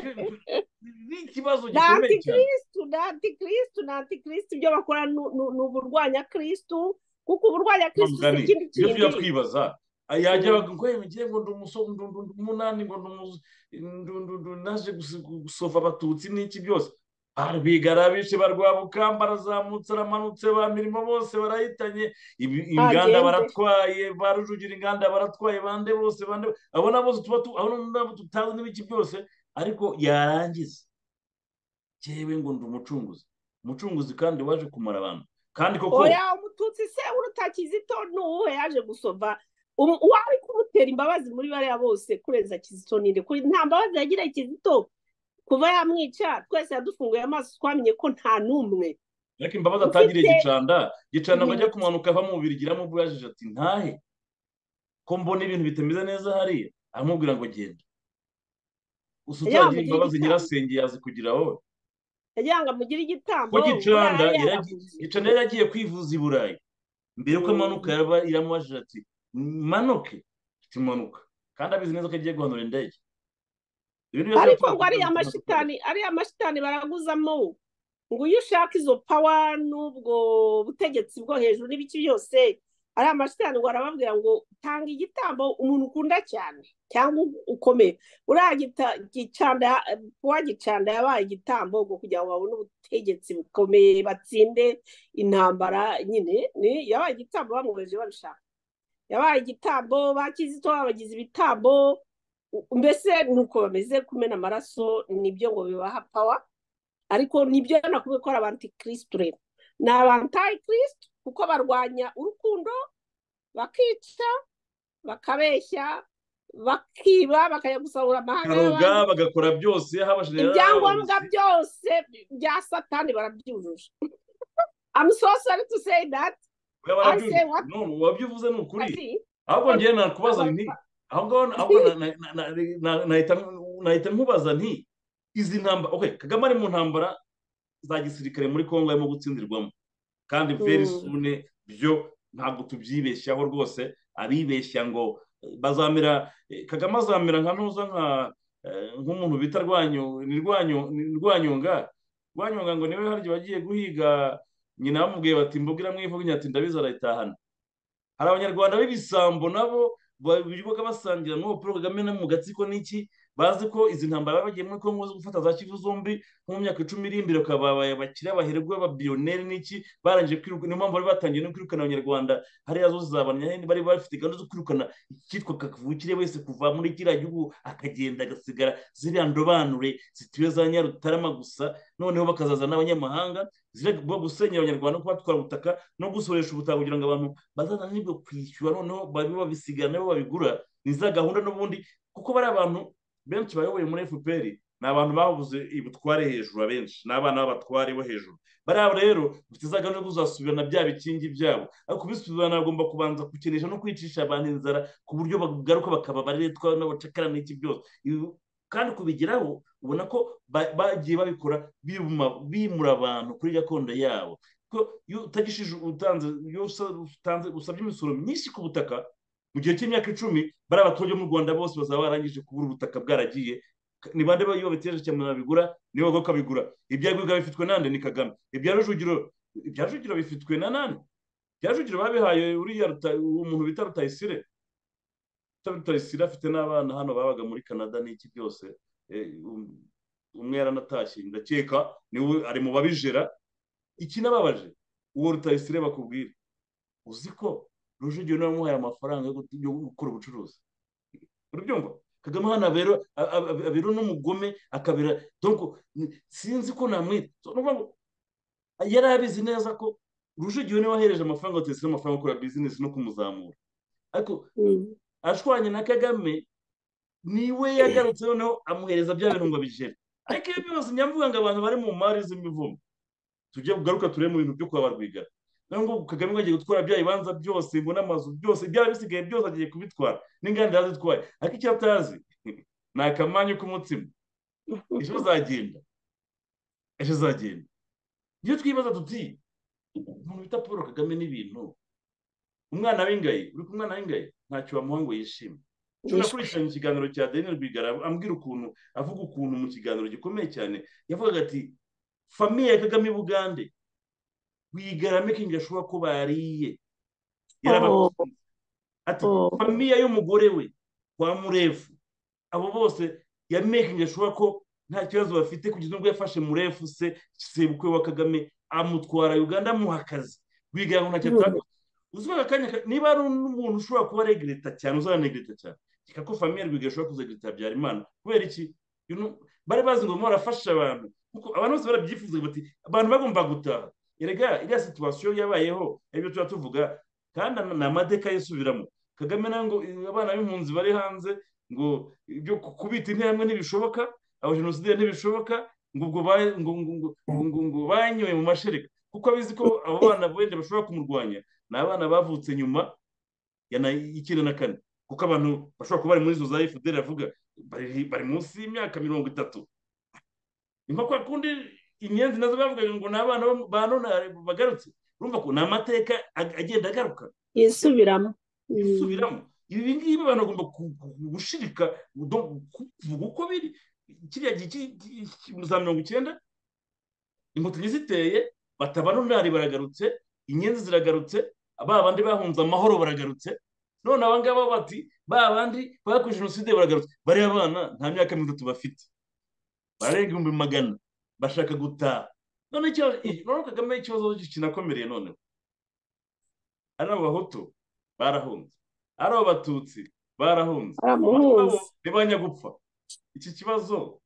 ni ikibazo gikomeye cyane. ni antikristu ni antikristu ibyo bakora ni uburwanya kristu, kuko uburwanya kristu si ikindi iyo tujya kindi. twibaza yajya ngo ngiye ngo ndi umunani ngo naje gusofa abatutsi n'iki byose, bigara bishe barwabukamba barazamutse aramanutse ba mirimo bose barahitanye, inganda baratwaye ba Rujugira inganda baratwaye, bande bose bande abona bose tuba tutazi n'ibiki byose, ariko yarangiza jewe ngo ndi umucunguzi umucunguzi kandi waje kumara abantu. Kandi koko oya umututsi se uruta Kizito nuwe yaje gusova wari kumutera imbabazi muri bariya bose kureza Kizito ninde? Kuri nta mbabazi yagira Kizito kuva yamwica, twese yadufunguye amaso twamenye ko nta numwe. Ariko imbabazi atagiriye Gicanda, Gicanda ngo ajya kumanuka ava mu Bubiligi aramubwajije ati ntahe ko mbona ibintu bitameze neza hariya, aramubwira ngo genda. Usutagira imbabazi Nyirasenge yazi kugira wowe. Yajyanga mugira igitambo. Ko Gicanda Gicanda yaragiye kwivuza i Burayi, mbere ko amanuka yaraba iramubajije ati manuke, ati manuka, kandi abizi neza ko agiye guhanura indege. Ariko ngo ari amashitani ari amashitani baraguzamo ngo iyo ushaka izo power n'ubwo butegetsi bwo hejuru n'ibiki byose, ari amashitani ngo arababwira ngo tanga igitambo umuntu ukunda cyane cyangwa ukomeye. Uragita Gicanda wa Gicanda yabaye igitambo ngo kugira ngo babone ubutegetsi bukomeye batsinde intambara, nyine ni yabaye igitambo bamweje barashaka, yabaye igitambo ba Kizito bagize ibitambo, mbese nuko bameze kumena amaraso, nibyo ngo bibaha power. Ariko nibyo nakubwiye ko abantu Kristo rero ni abantu Kristo, kuko barwanya urukundo, bakica, bakabeshya, bakiba, bakajya gusahura amahanga, bagakora byose, ibyangombwa byose bya Satani barabyujuje. I'm so sorry to say that. I say what? No, wabyuvuze ni ukuri. Ahubwo ngiye nakubaza nti ahubwo ahubwo nahita nkubaza nti izi ntambara, okay, Kagame ari mu ntambara za gisirikare muri Kongo arimo gutsindirwamo, kandi very soon byo ntabwo tubyibeshyaho rwose. Abibeshya ngo bazamira Kagame azamira nka nuza nka nk'umuntu bita Rwanyu ni Rwanyu Rwanyonga Rwanyonga ngo niwe haryo bagiye guhiga nyina bamubwiye bati mbubwira mwivuga ati ndabiza arayitahana. Hari abanyarwanda b'ibisambo nabo birirwaga basangira n'uwo Paul Kagame no mu gatsiko n'iki, bazi ko izi ntambara bagiye muri Kongo zo gufata za Kivu zombi mu myaka icumi iri imbere, bakaba bakira abaherwe b'ababillionaire n'iki, barangije kwiruka. Niyo mpamvu bari batangiye no kwirukana abanyarwanda hariya zo zabanya, bari bafite gahunda zo kwirukana icyitwa kavukire wese kuva muri kiriya gihugu akagenda agasigara ziriya ndobanure zituye za Nyarutarama gusa, noneho bakazaza n'abanyamahanga ziragwa gusenya abanyarwanda kuba twara ubutaka no gusoresha ubutaka kugira ngo abantu bazananirwe kwishyura, noneho babi babisigara nabo babigura. Ni za gahunda n'ubundi, kuko bari abantu benshi bayoboye muri F P R ni abantu babuze ibutware hejuru, abenshi ni abana b'abatware bo hejuru. Bariya rero bafite za gahunda zo kuzasubirana bya bikingi byabo, ariko kubisubirana bagomba kubanza gukenesha no kwicisha abantu inzara ku buryo bagaruka bakaba baretwa n'abacakara n'iki byose. Kandi kubigeraho ubona ko bagiye babikora bimura abantu kuri gakondo yabo, ko iyo utagishije utanze iyo utanze usabye imisoro myinshi ku butaka mu gihe cy'imyaka icumi, bari abaturage mu Rwanda bose bazaba barangije kubura ubutaka bwaragiye. Ni bande iyo bateje cyane bigura nibo bwo kabigura. Ibya Rwiga bifitwe nande? Ni Kagame. Ibya Rujugiro ibya Rujugiro bifitwe na nande? Ibya Rujugiro babihaye uriya umuntu bita Rutayisire. Rutayisire afite n'abana hano babaga muri Canada n'iki byose. Umwe yaranatashye ndakeka niwe ari mu babijera. Iki nababaje uwo Rutayisire bakubwira, uzi ko Rujugiro nawe muhaye amafaranga yo gukora ubucuruzi. Urubyumva? Kagame hano abero abero n'umugome akabira, donc sinzi ko namwita. Yari abizi neza ko Rujugiro niwe wahereje amafaranga Rutayisire amafaranga gukora business no kumuzamura, ariko ashwanye na Kagame niwe yagarutse noneho amuhereza bya bintu ngo bijere. Ariko iyo byose nyamvuga ngo abantu bari mu mari z'imivumo, tujye kugaruka turebe mu bintu byo kwa Rwigara. ngo Kagame ngo agiye gutwara bya bibanza byose ngo n'amazu byose byaba bisigaye byose agiye kubitwara n'inganda yazitwaye, ariko icyo atazi ni akamanyu k'umutsima. ejo uzagenda ejo uzagenda iyo twibaza tuti umuntu bita Paul Kagame n'ibintu, umwana w'ingayi uri ku mwana w'ingayi ntacyo wamuha ngo yishime. Cyo nakurikiranye ikiganiro cya Daniel Rwigara ambwira ukuntu avuga ukuntu mu kiganiro gikomeye cyane yavugaga ati famiye ya Kagame Bugande Rwigara making sure ko bariye yarabakunze, ati famiye y'umugore we kwa Murefu abo bose ya making sure ko nta kibazo bafite, kugeza ubwo yafashe Murefu se sebukwe wa Kagame amutwara Uganda amuha akazi. Rwigara ngo ntacyo atakoze. Uzubaga kanya niba ari umuntu ushobora kuba regreta cyane uzananegreta cyane kika ko famiye Rwigara ishobora kuzegreta Habyarimana kubera iki, you know, bari bazi ngo murafasha abantu kuko abantu bose barabyifuza bati abantu bagomba gutaha. Erega iriya situation yabayeho ibyo tuba tuvuga kandi na amateka yisubiramo. Kagame nango abana b'impunzi bari hanze ngo ibyo kubita intambwe ntibishoboka, abo genocide ntibishoboka, ngo ubwo ngo ngo ngo banyoye mu mashereka kuko abizi ko abo bana bwende bashobora kumurwanya ni abana bavutse nyuma ya icyenda na kane, kuko abantu bashobora kuba bari muri izo za F D L avuga bari munsi y'imyaka mirongo itatu. Nko kwa kundi inyenzi nazo bavuga ngo ni abana ba none bagarutse, urumva ko ni amateka agenda agaruka yisubiramo yisubiramo. Ibi ngibi abantu bagomba gushirika kuvuga uko biri. Kiriya gihe za mirongo icyenda inkotanyi ziteye batabanonari baragarutse, inyenzi ziragarutse, ba bandi bahunze amahoro baragarutse, none aba ngaba bati ba bandi bakoze jenoside baragarutse. Bari abana nta myaka mirongo itatu bafite, barenga ibihumbi magana bashaka gutaha. None icyo none Kagame ikibazo kinakomereye none ari abahutu barahunze, ari abatutsi barahunze, ntibanya gupfa. Iki kibazo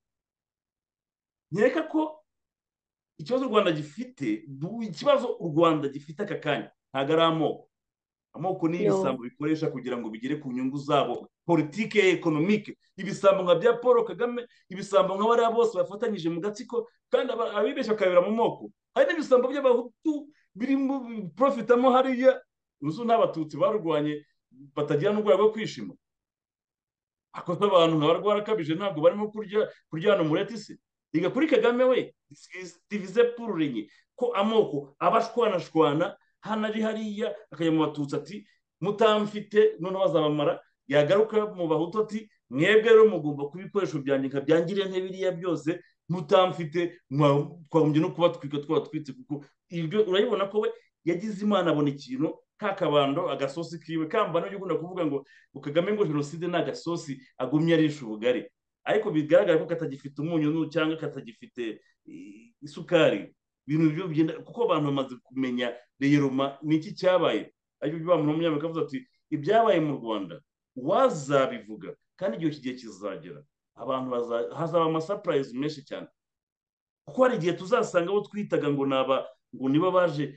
nkeka ko ikibazo u Rwanda gifite, ikibazo u Rwanda gifite aka kanya ntabwo ari amoko. Amoko ni ibisambo bikoresha kugira ngo bigere ku nyungu zabo politike ekonomike. Ibisambo nka bya Paul Kagame, ibisambo nka bariya bose bafatanyije mu gatsiko, kandi abibeshya bakabera mu moko. Hari n'ibisambo by'abahutu birimo profitamo hariya, uzu n'abatutsi barurwanye batagira n'urwego rwo kwishima. Akoze abantu nk'abarwarakabije ntabwo barimo kurya kuryana umureti se. Iga kuri Kagame we divize pour renye ko amoko abashwanashwana hano ari hariya akajya mu batutsi ati mutamfite none bazabamara, yagaruka mu bahutu ati mwebwe rero mugomba kuba ibikoresho byanjye nkabyangire nk'ibiriya byose, mutamfite twagombye no kubatwika twabatwitse. Kuko ibyo urabibona ko we yagize Imana abona ikintu kakabando agasosi kiwe kamba no yugunda kuvuga ngo Kagame ngo jenoside na agasosi agumye arisha ubugari, ariko bigaragara ko katagifite umunyu cyangwa katagifite isukari. Ibintu byo bigenda kuko abantu bamaze kumenya reyeroma niki cyabaye. Ariko byo bamuntu umunyamerika avuze ati ibyabaye mu Rwanda wazabivuga kandi igihe kigiye kizagera abantu hazaba ama surprise menshi cyane, kuko hari igihe tuzasanga abo twitaga ngo naba ngo niba baje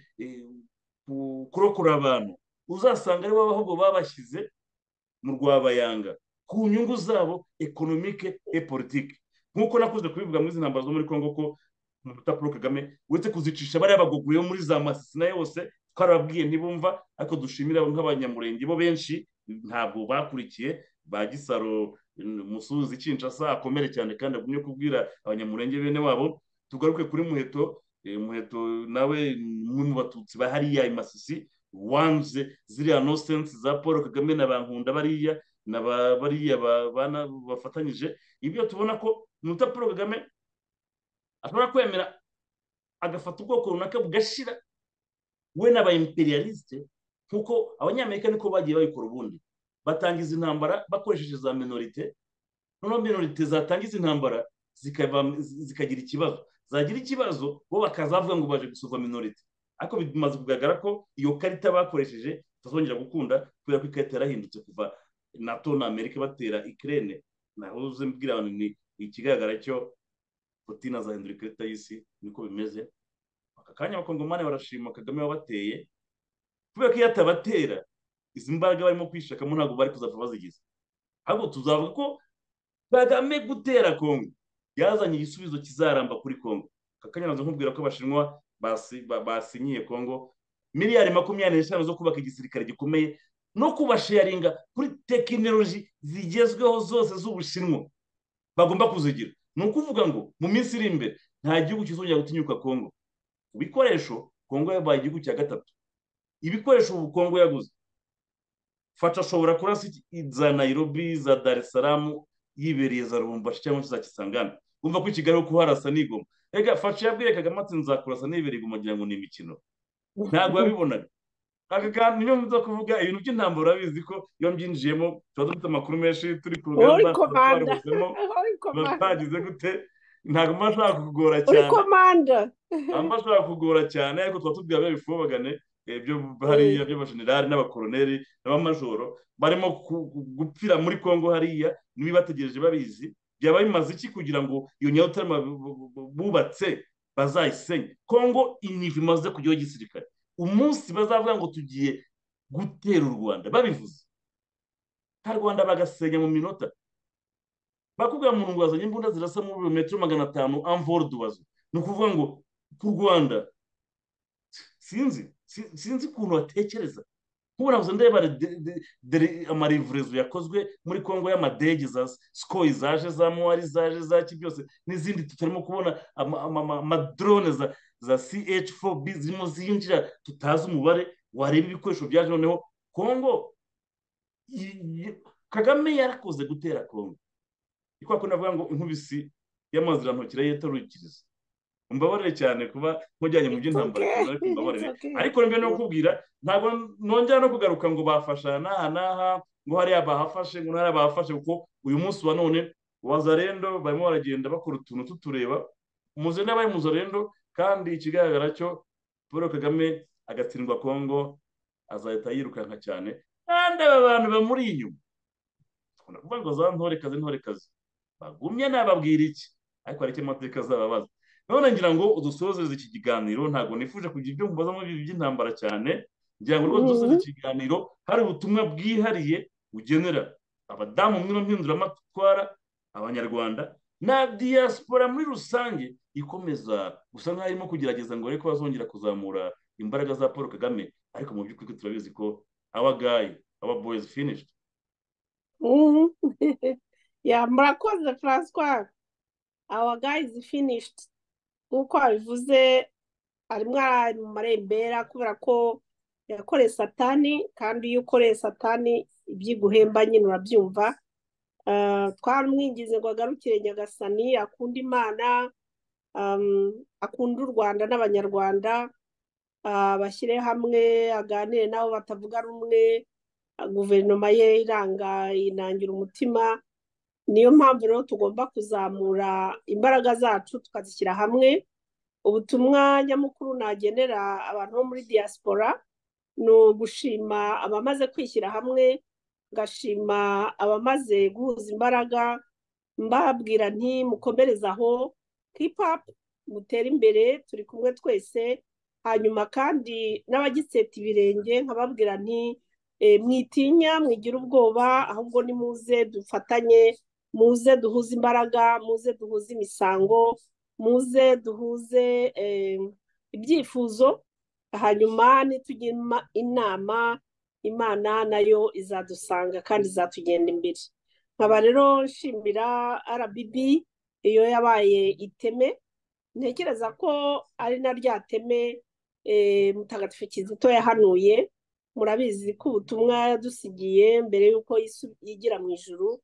kurokora abantu, uzasanga ari bo ahubwo babashyize mu Rwabayanga ku nyungu zabo ekonomike e politike. Nkuko nakuze kubivuga muri izi ntambara zo muri Kongo ko umuta Paul Kagame uretse kuzicisha bariya bagoguye muri za Masisi na yose twarababwiye ntibumva, ariko dushimira nk'abanyamurenge bo benshi ntabwo bakurikiye. Ba Gisaro Musuzi Kinshasa akomere cyane kandi agumye kubwira abanyamurenge bene wabo. Tugaruke kuri Muheto. Muheto nawe umwe mu batutsi bahariya Masisi wanze ziriya nonsense za Paul Kagame na bankunda bariya na bariya bana bafatanyije. Ibyo tubona ko umuta Paul Kagame ashobora kwemera agafata ubwoko runaka bugashira we n'aba imperialiste, kuko abanyamerika niko bagiye babikora. Ubundi batangiza intambara bakoresheje za minorite, noneho minorite zatangiza intambara zikagira ikibazo, zagira ikibazo bo bakazavuga ngo baje gusuva minorite. Ariko bimaze kugaragara ko iyo karita bakoresheje tuzongera gukunda kubera ko ikarita yarahindutse kuva NATO na Amerika batera Ukraine. Nahoze mbwira abantu ni ikigaragara cyo Putin azahindura ikarita y'isi, niko bimeze. Aka kanya abakongomani barashima Kagame wabateye, kubera ko iyo atabatera izi mbaraga barimo kwishakamo ntabwo bari kuzava bazigize. Ahubwo tuzavuga ko Kagame gutera Kongo yazanye igisubizo kizaramba kuri Kongo. Aka kanya nazo nkubwira ko abashinwa basinyiye Kongo miliyari makumyabiri n'eshanu zo kubaka igisirikare gikomeye no kubasharinga kuri tekinoloji zigezweho zose z'Ubushinwa bagomba kuzigira. Ni ukuvuga ngo mu minsi iri imbere nta gihugu kizongera gutinyuka Kongo. Ibikoresho Kongo yabaye igihugu cya gatatu. Ibikoresho ubu Kongo yaguze Faca ashobora kurasa za Nairobi, za Dar es Salaam, yibereye za Lubumbashi cyangwa za Kisangani. Umva ko i Kigali ho kuharasa n'igoma. Ega Faca yabwiye Kagame ati nzakurasa nibereye igoma ngira ngo ni imikino. Ntabwo yabibonaga. Aka kandi niyo muza kuvuga ibintu by'intambara urabizi ko iyo mbyinjiyemo tuba dufite amakuru menshi turi ku rugamba twarubuzemo twagize gute. Ntabwo mba nshaka kugora cyane mba nshaka kugora cyane ariko tuba tubwira biba bifobagane ibyo hariya by'abajenerali n'abakoloneli n'abamajoro barimo gupfira muri Kongo hariya nibibategereje babizi byaba bimaze iki kugira ngo iyo Nyarutarama bubatse bazayisenye. Kongo iniva imaze kujyaho igisirikare. Umunsi bazavuga ngo tugiye gutera u Rwanda babivuze nta Rwanda bagasenya mu minota bakubwira mu ngo bazanye imbunda zirasa mu birometero magana atanu amvor dubazo. Ni ukuvuga ngo ku Rwanda sinzi sinzi ukuntu batekereza. Nkubona gusa ndeba amarivrezo yakozwe muri Kongo y'amadege za Sukhoi zaje za Muari zaje za ki byose n'izindi tutarimo kubona amadrone za za C H four B zirimo zinjira tutazi umubare. Wareba ibikoresho byaje noneho Kongo Kagame yarakoze gutera Kongo. Iko ko navuga ngo inkubisi y'amazira ntokira yetarukiriza. Umbabarire cyane kuba nkujyanye mu by'intambara ariko umbabarire ariko mbere no kubwira ntabwo nongera no kugaruka ngo bafasha naha naha ngo hari abahafashe ngo hari abahafashe kuko uyu munsi wa none Wazalendo barimo baragenda bakora utuntu tutureba muze n'abaye Muzalendo kandi ikigaragara cyo Paul Kagame agatsindwa Kongo azahita yirukanka cyane kandi aba bantu bamuri inyuma kuvuga ngo za ntore kazi ntore kazi bagumye nababwira iki ariko ariko amateka zababaza. None ngira ngo udusozereze iki kiganiro ntago nifuje kugira ibyo mbaza mu by'intambara cyane ngira ngo rwose dusoze ikiganiro hari ubutumwa bwihariye ugenera abadamu mwino mpindura amatwara abanyarwanda na diaspora muri rusange ikomeza gusa nkaho irimo kugerageza ngo ariko bazongera kuzamura imbaraga za Paul Kagame ariko mu by'ukuri turabizi ko our guy our boy is finished. Ya murakoze Francois, our guy is finished nk'uko abivuze arimo ari mu marembera kubera ko yakoreye Satani kandi iyo ukoreye Satani ibyiguhemba nyine urabyumva. Twaramwingize ngo agarukire Nyagasani akunda Imana akunda u Rwanda n'abanyarwanda bashyire hamwe aganire nabo batavuga rumwe guverinoma ye iranga inangira umutima. Niyo mpamvu rero tugomba kuzamura imbaraga zacu tukazishyira hamwe. Ubutumwa nyamukuru nagenera abantu bo muri diaspora ni ugushima abamaze kwishyira hamwe, ngashima abamaze guhuza imbaraga, mbabwira nti mukomereze aho, keep up, mutere imbere, turi kumwe twese. Hanyuma kandi n'abagitseta ibirenge nkababwira nti mwitinya mwigira ubwoba ahubwo ni muze dufatanye, muze duhuze imbaraga, muze duhuze imisango, muze duhuze ibyifuzo, hanyuma nitugira inama Imana nayo izadusanga kandi izatugenda imbere. Nkaba rero nshimira R B B iyo yabaye iteme, ntekereza ko ari na rya teme Mutagatifu Kizito yahanuye. Murabizi ko ubutumwa yadusigiye mbere y'uko yigira mu ijuru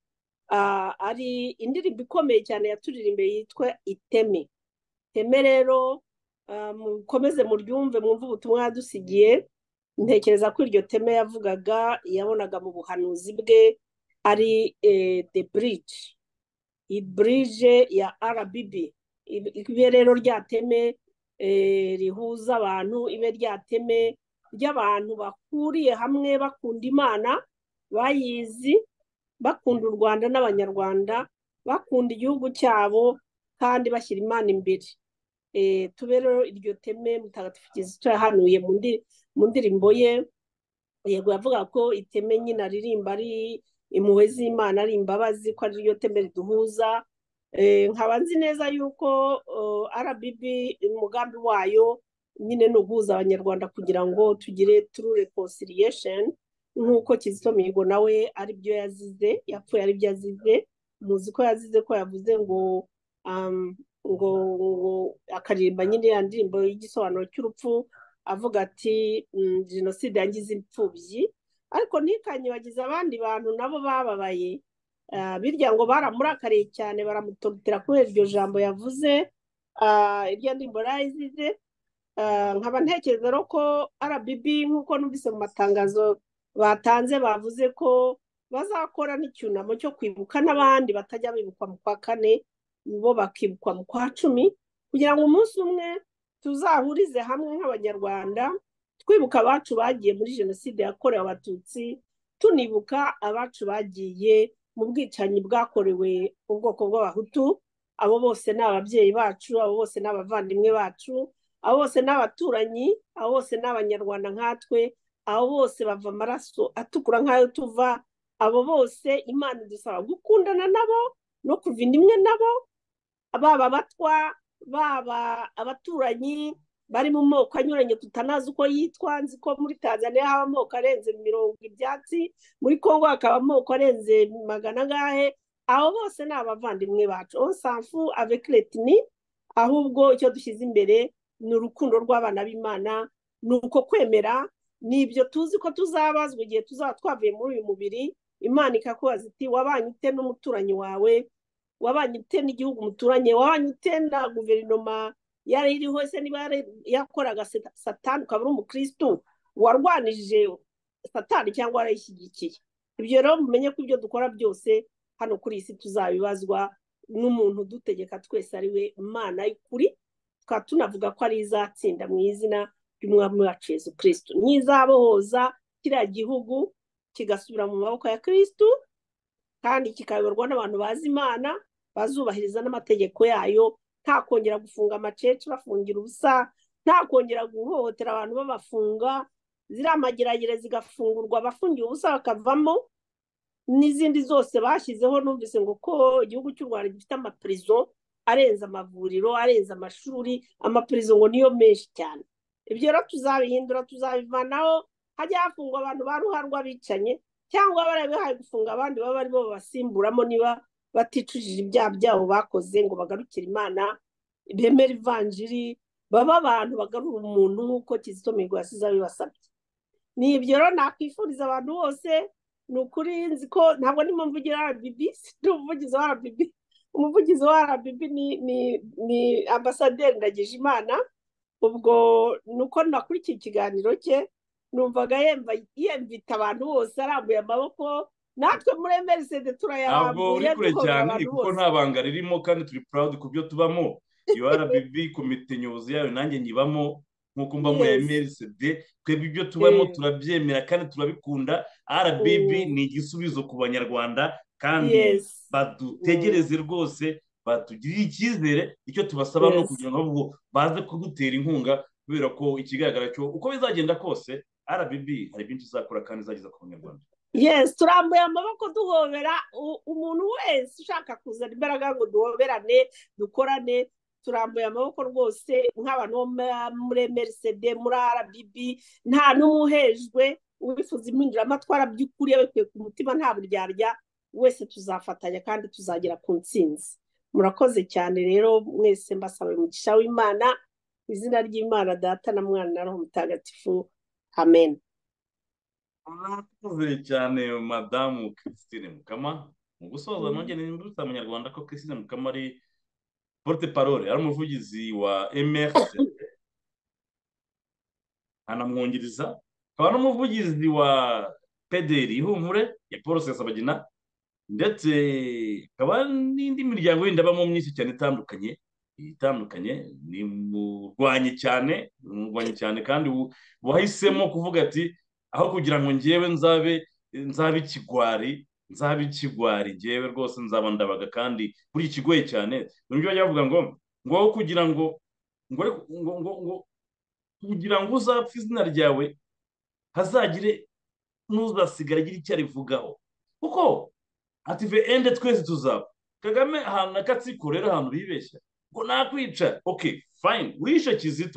ari indirimbo ikomeye cyane yaturirimbe yitwa Iteme. Iteme rero mukomeze muryumve mwumve ubutumwa yadusigiye. Ntekereza ko iryo teme yavugaga yabonaga mu buhanuzi bwe ari the bridge, i bridge ya R B B. Ibe rero rya teme rihuza abantu, ibe rya teme ry'abantu bakuriye hamwe bakunda Imana, bayizi, bakunda u Rwanda n'abanyarwanda, bakunda igihugu cyabo kandi bashyira Imana imbere. Tube rero iryo teme Mutagatifu Kizito yahanuye mu ndirimbo ye. Yego yavuga ko iteme nyine aririmba ari impuhwe z'Imana, ari imbabazi, ko ari ryo teme riduhuza. Nkaba nzi neza yuko R B B umugambi wayo nyine ni uguhuza abanyarwanda kugira ngo tugire true reconciliation nk'uko Kizito Mihigo nawe ari byo yazize yapfuye ari byo yazize muzi ko yazize ko yavuze ngo um, ngo ngo akaririmba nyine ya ndirimbo y'igisobanuro cy'urupfu avuga ati mm, jenoside yangize imfubyi ariko ntikanyibagize abandi bantu nabo bababaye uh, birya ngo baramurakariye cyane baramutogitira kubera iryo jambo yavuze uh, iryo ndirimbo yazize uh, nkaba ntekereza rero ko R B B nk'uko numvise mu matangazo batanze bavuze ko bazakora n'icyunamo cyo kwibuka n'abandi batajya bibukwa mu kwa kane bo bakibukwa mu kwa cumi kugira ngo umunsi umwe tuzahurize hamwe nk'abanyarwanda twibuka abacu bagiye muri jenoside yakorewe abatutsi tunibuka abacu bagiye mu bwicanyi bwakorewe ubwoko bw'abahutu abo bose ni ababyeyi bacu abo bose ni abavandimwe bacu abo bose ni abaturanyi abo bose ni abanyarwanda nkatwe abo bose bava amaraso atukura nk'ayo tuva abo bose Imana idusaba gukundana nabo no kuva imwe nabo baba abatwa baba abaturanyi bari mu moko anyuranye tutanazi uko yitwa nzi ko muri Tanzania haba amoko arenze mirongo ibyatsi muri Kongo hakaba amoko arenze magana angahe abo bose ni abavandimwe bacu on s'en fout avec l'ethnie ahubwo icyo dushyize imbere ni urukundo rw'abana b'Imana ni uko kwemera nibyo tuzi ko tuzabazwa igihe tuzaba twavuye muri uyu mubiri Imana ikakubaza iti wabanye ute n'umuturanyi wawe wabanye ute n'igihugu muturanye wabanye ute na guverinoma yari iriho se niba yakoraga satani ukaba uri umukristo warwanije satani cyangwa warayishyigikiye ibyo rero mumenye ko ibyo dukora byose hano kuri iyi si tuzabibazwa n'umuntu dutegeka twese ari we Imana y'ukuri tukaba tunavuga ko ari izatsinda mu izina ry'umwami wacu Yesu Kristo n'izabohoza kiriya gihugu kigasubira mu maboko ya Kristo kandi kikayoborwa n'abantu bazi Imana bazubahiriza n'amategeko yayo nta kongera gufunga amacece bafungira ubusa nta kongera guhohotera abantu babafunga ziriya mageragere zigafungurwa abafungiye ubusa bakavamo n'izindi zose bashyizeho numvise ngo ko igihugu cy'u Rwanda gifite amapirizo arenze amavuriro arenze amashuri amapirizo ngo niyo menshi cyane ibyo rero tuzabihindura tuzabivanaho hajya hafungwa abantu ba ruharwa bicanye cyangwa barabihaye gufunga abandi baba ari bo babasimburamo niba baticujije ibyaha byabo bakoze ngo bagarukire Imana bemere ivanjiri baba abantu bagarura umuntu nk'uko Kizito Mihigo yasize abibasabye ni ibyo rero nakwifuriza abantu bose ni ukuri nzi ko ntabwo ndimo mvugira R B B ndi umuvugizi wa R B B umuvugizi wa R B B ni ni ni ambasaderi Ndagijimana ubwo nuko nakurikiye ikiganiro cye numvaga yemva yemvita abantu bose arambuye amaboko natwe muri M R C D turayarambuye kure cyane kuko nta banga ririmo kandi turi proud ku byo tubamo iyo R B B komite nyobozi yayo nanjye nyibamo nk'uko mba muri M R C D twebwe ibyo tubamo turabyemera kandi turabikunda R B B ni igisubizo ku banyarwanda kandi badutegereze rwose batugirire icyizere icyo tubasaba no kugira ngo baze kudutera inkunga kubera ko ikigaragara cyo uko bizagenda kose R B B hari byinshi izakora kandi izageza ku banyarwanda. Yes turambuye amaboko duhobera umuntu wese ushaka kuzana imbaraga ngo duhoberane dukorane turambuye amaboko rwose nk'abantu bo muri M R C D muri R B B nta n'umuhejwe ubifuza impinduramatwara by'ukuri yabikuye ku mutima nta buryarya wese tuzafatanya kandi tuzagera ku ntsinzi murakoze cyane rero mwese mbasaba umugisha w'Imana izina ry'Imana Data na Mwana na Roho Mutagatifu amen. Murakoze cyane madamu Christine Mukama mu gusoza nongeye nimbutsa abanyarwanda ko Christine Mukama ari porte parole ari umuvugizi wa M R C D anamwungiriza akaba n'umuvugizi wa P D R Ihumure ya Paul Rusesabagina ndetse akaba n'indi miryango yindi abamo myinshi cyane itandukanye itandukanye ni murwanye cyane murwanye cyane kandi wahisemo kuvuga ati aho kugira ngo ngewe nzabe nzabe ikigwari nzabe ikigwari ngewe rwose nzaba ndabaga kandi kuri ikigoye cyane nibyo bajya bavuga ngo ngo aho kugira ngo ngo ngo ngo kugira ngo uzapfe izina ryawe hazagire n'uzasigara agira icyo arivugaho kuko ati ve ende twese tuzaba Kagame ahantu n'akatsiko rero ahantu bibeshya ngo nakwica okay fine wishe Kizito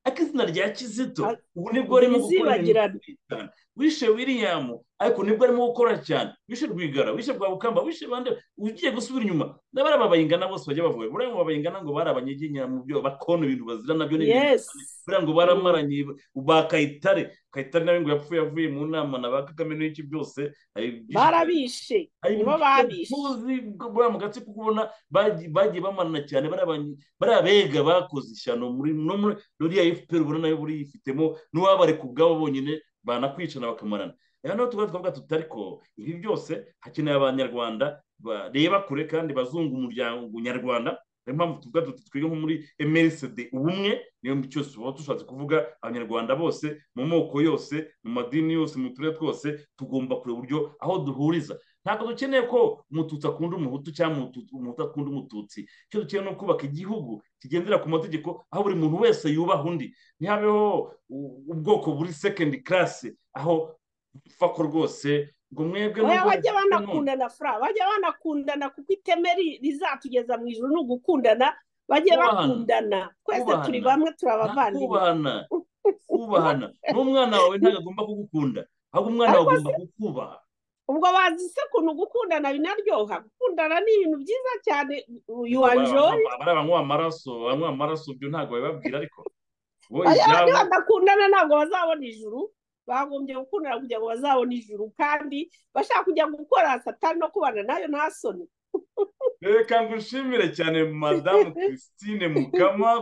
akizina rya Kizito ubu nibwo arimo gukora ibintu cyane, wishe William ariko nibwo arimo gukora cyane, wishe Rwigara, wishe Rwabukamba, wishe bande, ugiye gusubira inyuma n'abari babayingana bose bajya bavuga buriya ngo babayingana ngo bari abanyiginya mu byo bakona ibintu bazira nabyo n'ibindi buriya ngo baramaranye bakayitare Kayitare nawe ngo yapfuye yavuye mu nama na ba Kagame n'iki byose barabishe nibo babishe buriya mu gatsiko kubona bagiye bamarana cyane barabega bakoze ishyano muri ruriya F P R ubona nayo buri yifitemo n'uwabare ku bwabo bonyine banakwicana bakamarana. Hano tuvuga tutari ko ibi byose hakeneye abanyarwanda bareba kure kandi bazunga umuryango nyarwanda. Niyo mpamvu tuvuga tuti twige nko muri M R C D ubumwe, niyo cyose tuba dushatse kuvuga abanyarwanda bose mu moko yose mu madini yose mu turere twose tugomba kureba uburyo aho duhuriza. Ntabwo dukeneye ko umututsi akunda umuhutu cyangwa umuhutu akunda umututsi, icyo dukeneye no kubaka igihugu kigendera ku mategeko aho buri muntu wese yubaha undi, ntihabeho ubwoko buri second class aho fako rwose ngo mwebwe n'ubwo bajya banakundana fra bajya banakundana kuko iteme rizatugeza mu ijuru no gukundana bajye bakundana twese turi bamwe turabavandimwe kubahana kubahana n'umwana wawe ntagomba kugukunda ahubwo umwana wawe agomba kukubaha. ubwo bazi se kuntu gukundana binaryoha, gukundana ni ibintu byiza cyane. uyu wanjori barabanywa amaraso banywa amaraso byo ntago bababwira ariko bo ijabo badakundana ntabwo bazabona ijuru, bagombye gukundana kugira ngo bazabone ijuru kandi bashaka kujya gukora satani no kubana nayo nta soni. Reka ngushimire cyane Madame Christine Mukama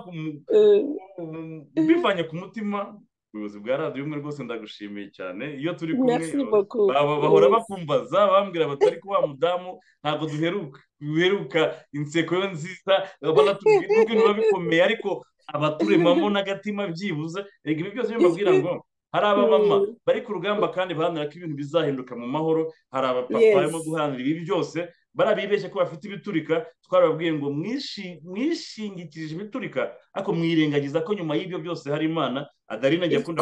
bivanye ku mutima ubuyobozi bwa radiyo umwe rwose ndagushimiye cyane. Iyo turi kumwe bahora bakumbaza bambwira batari ko wa mudamu ntabwo duheruka duheruka inseko yo nziza banatubwira ibintu bikomeye ariko abaturemamo n'agatima byibuze. Rega ibi byose mbabwira ngo hari abamama bari ku rugamba kandi bahanira ko ibintu bizahinduka mu mahoro, hari abapapa barimo guhanira ibi byose barabibeshye ko bafite ibiturika. Twarababwiye ngo mwishingikirije ibiturika ariko mwirengagiza ko nyuma y'ibyo byose hari Imana. Adarina ajya akunda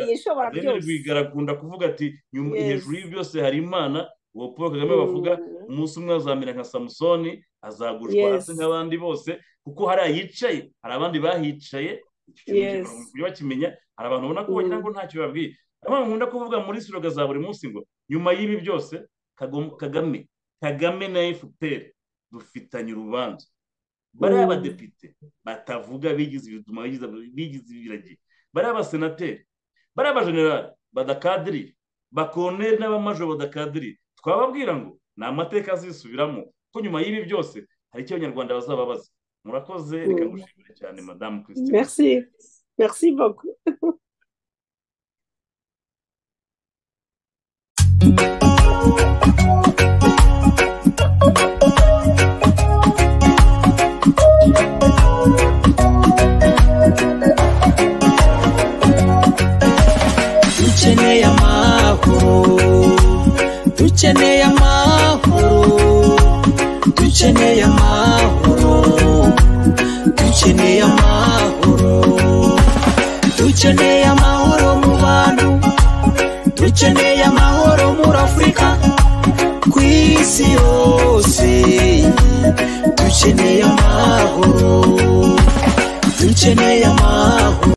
kuvuga ati nyuma hejuru y'ibyo byose hari Imana. Uwo Paul Kagame bavuga umunsi umwe azamera nka Samusoni, azagushwa hasi nk'abandi bose kuko hari ayicaye, hari abandi bahicaye. Iyo bakimenya hari abantu ubona ko bagira ngo ntacyo babwiye. Abantu nkunda kuvuga muri siroga za buri munsi ngo nyuma y'ibi byose Kagame Kagame na F P R dufitanye urubanza. Bari abadepite batavuga bigize ibiduma bigize ibiragi, bari abasenateri, bari abajenerali badakadiri, bakoneri n'abamajo badakadiri. Twababwira ngo ni amateka azisubiramo ko nyuma y'ibi byose hari icyo abanyarwanda bazababaza. Murakoze, reka ngushimire cyane Madame Christine. Merci. Merci beaucoup. Dukeneye amahoro, dukeneye amahoro, dukeneye amahoro, dukeneye amahoro, dukeneye amahoro mu bantu, dukeneye amahoro muri Afurika, ku isi yose dukeneye amahoro, dukeneye amahoro.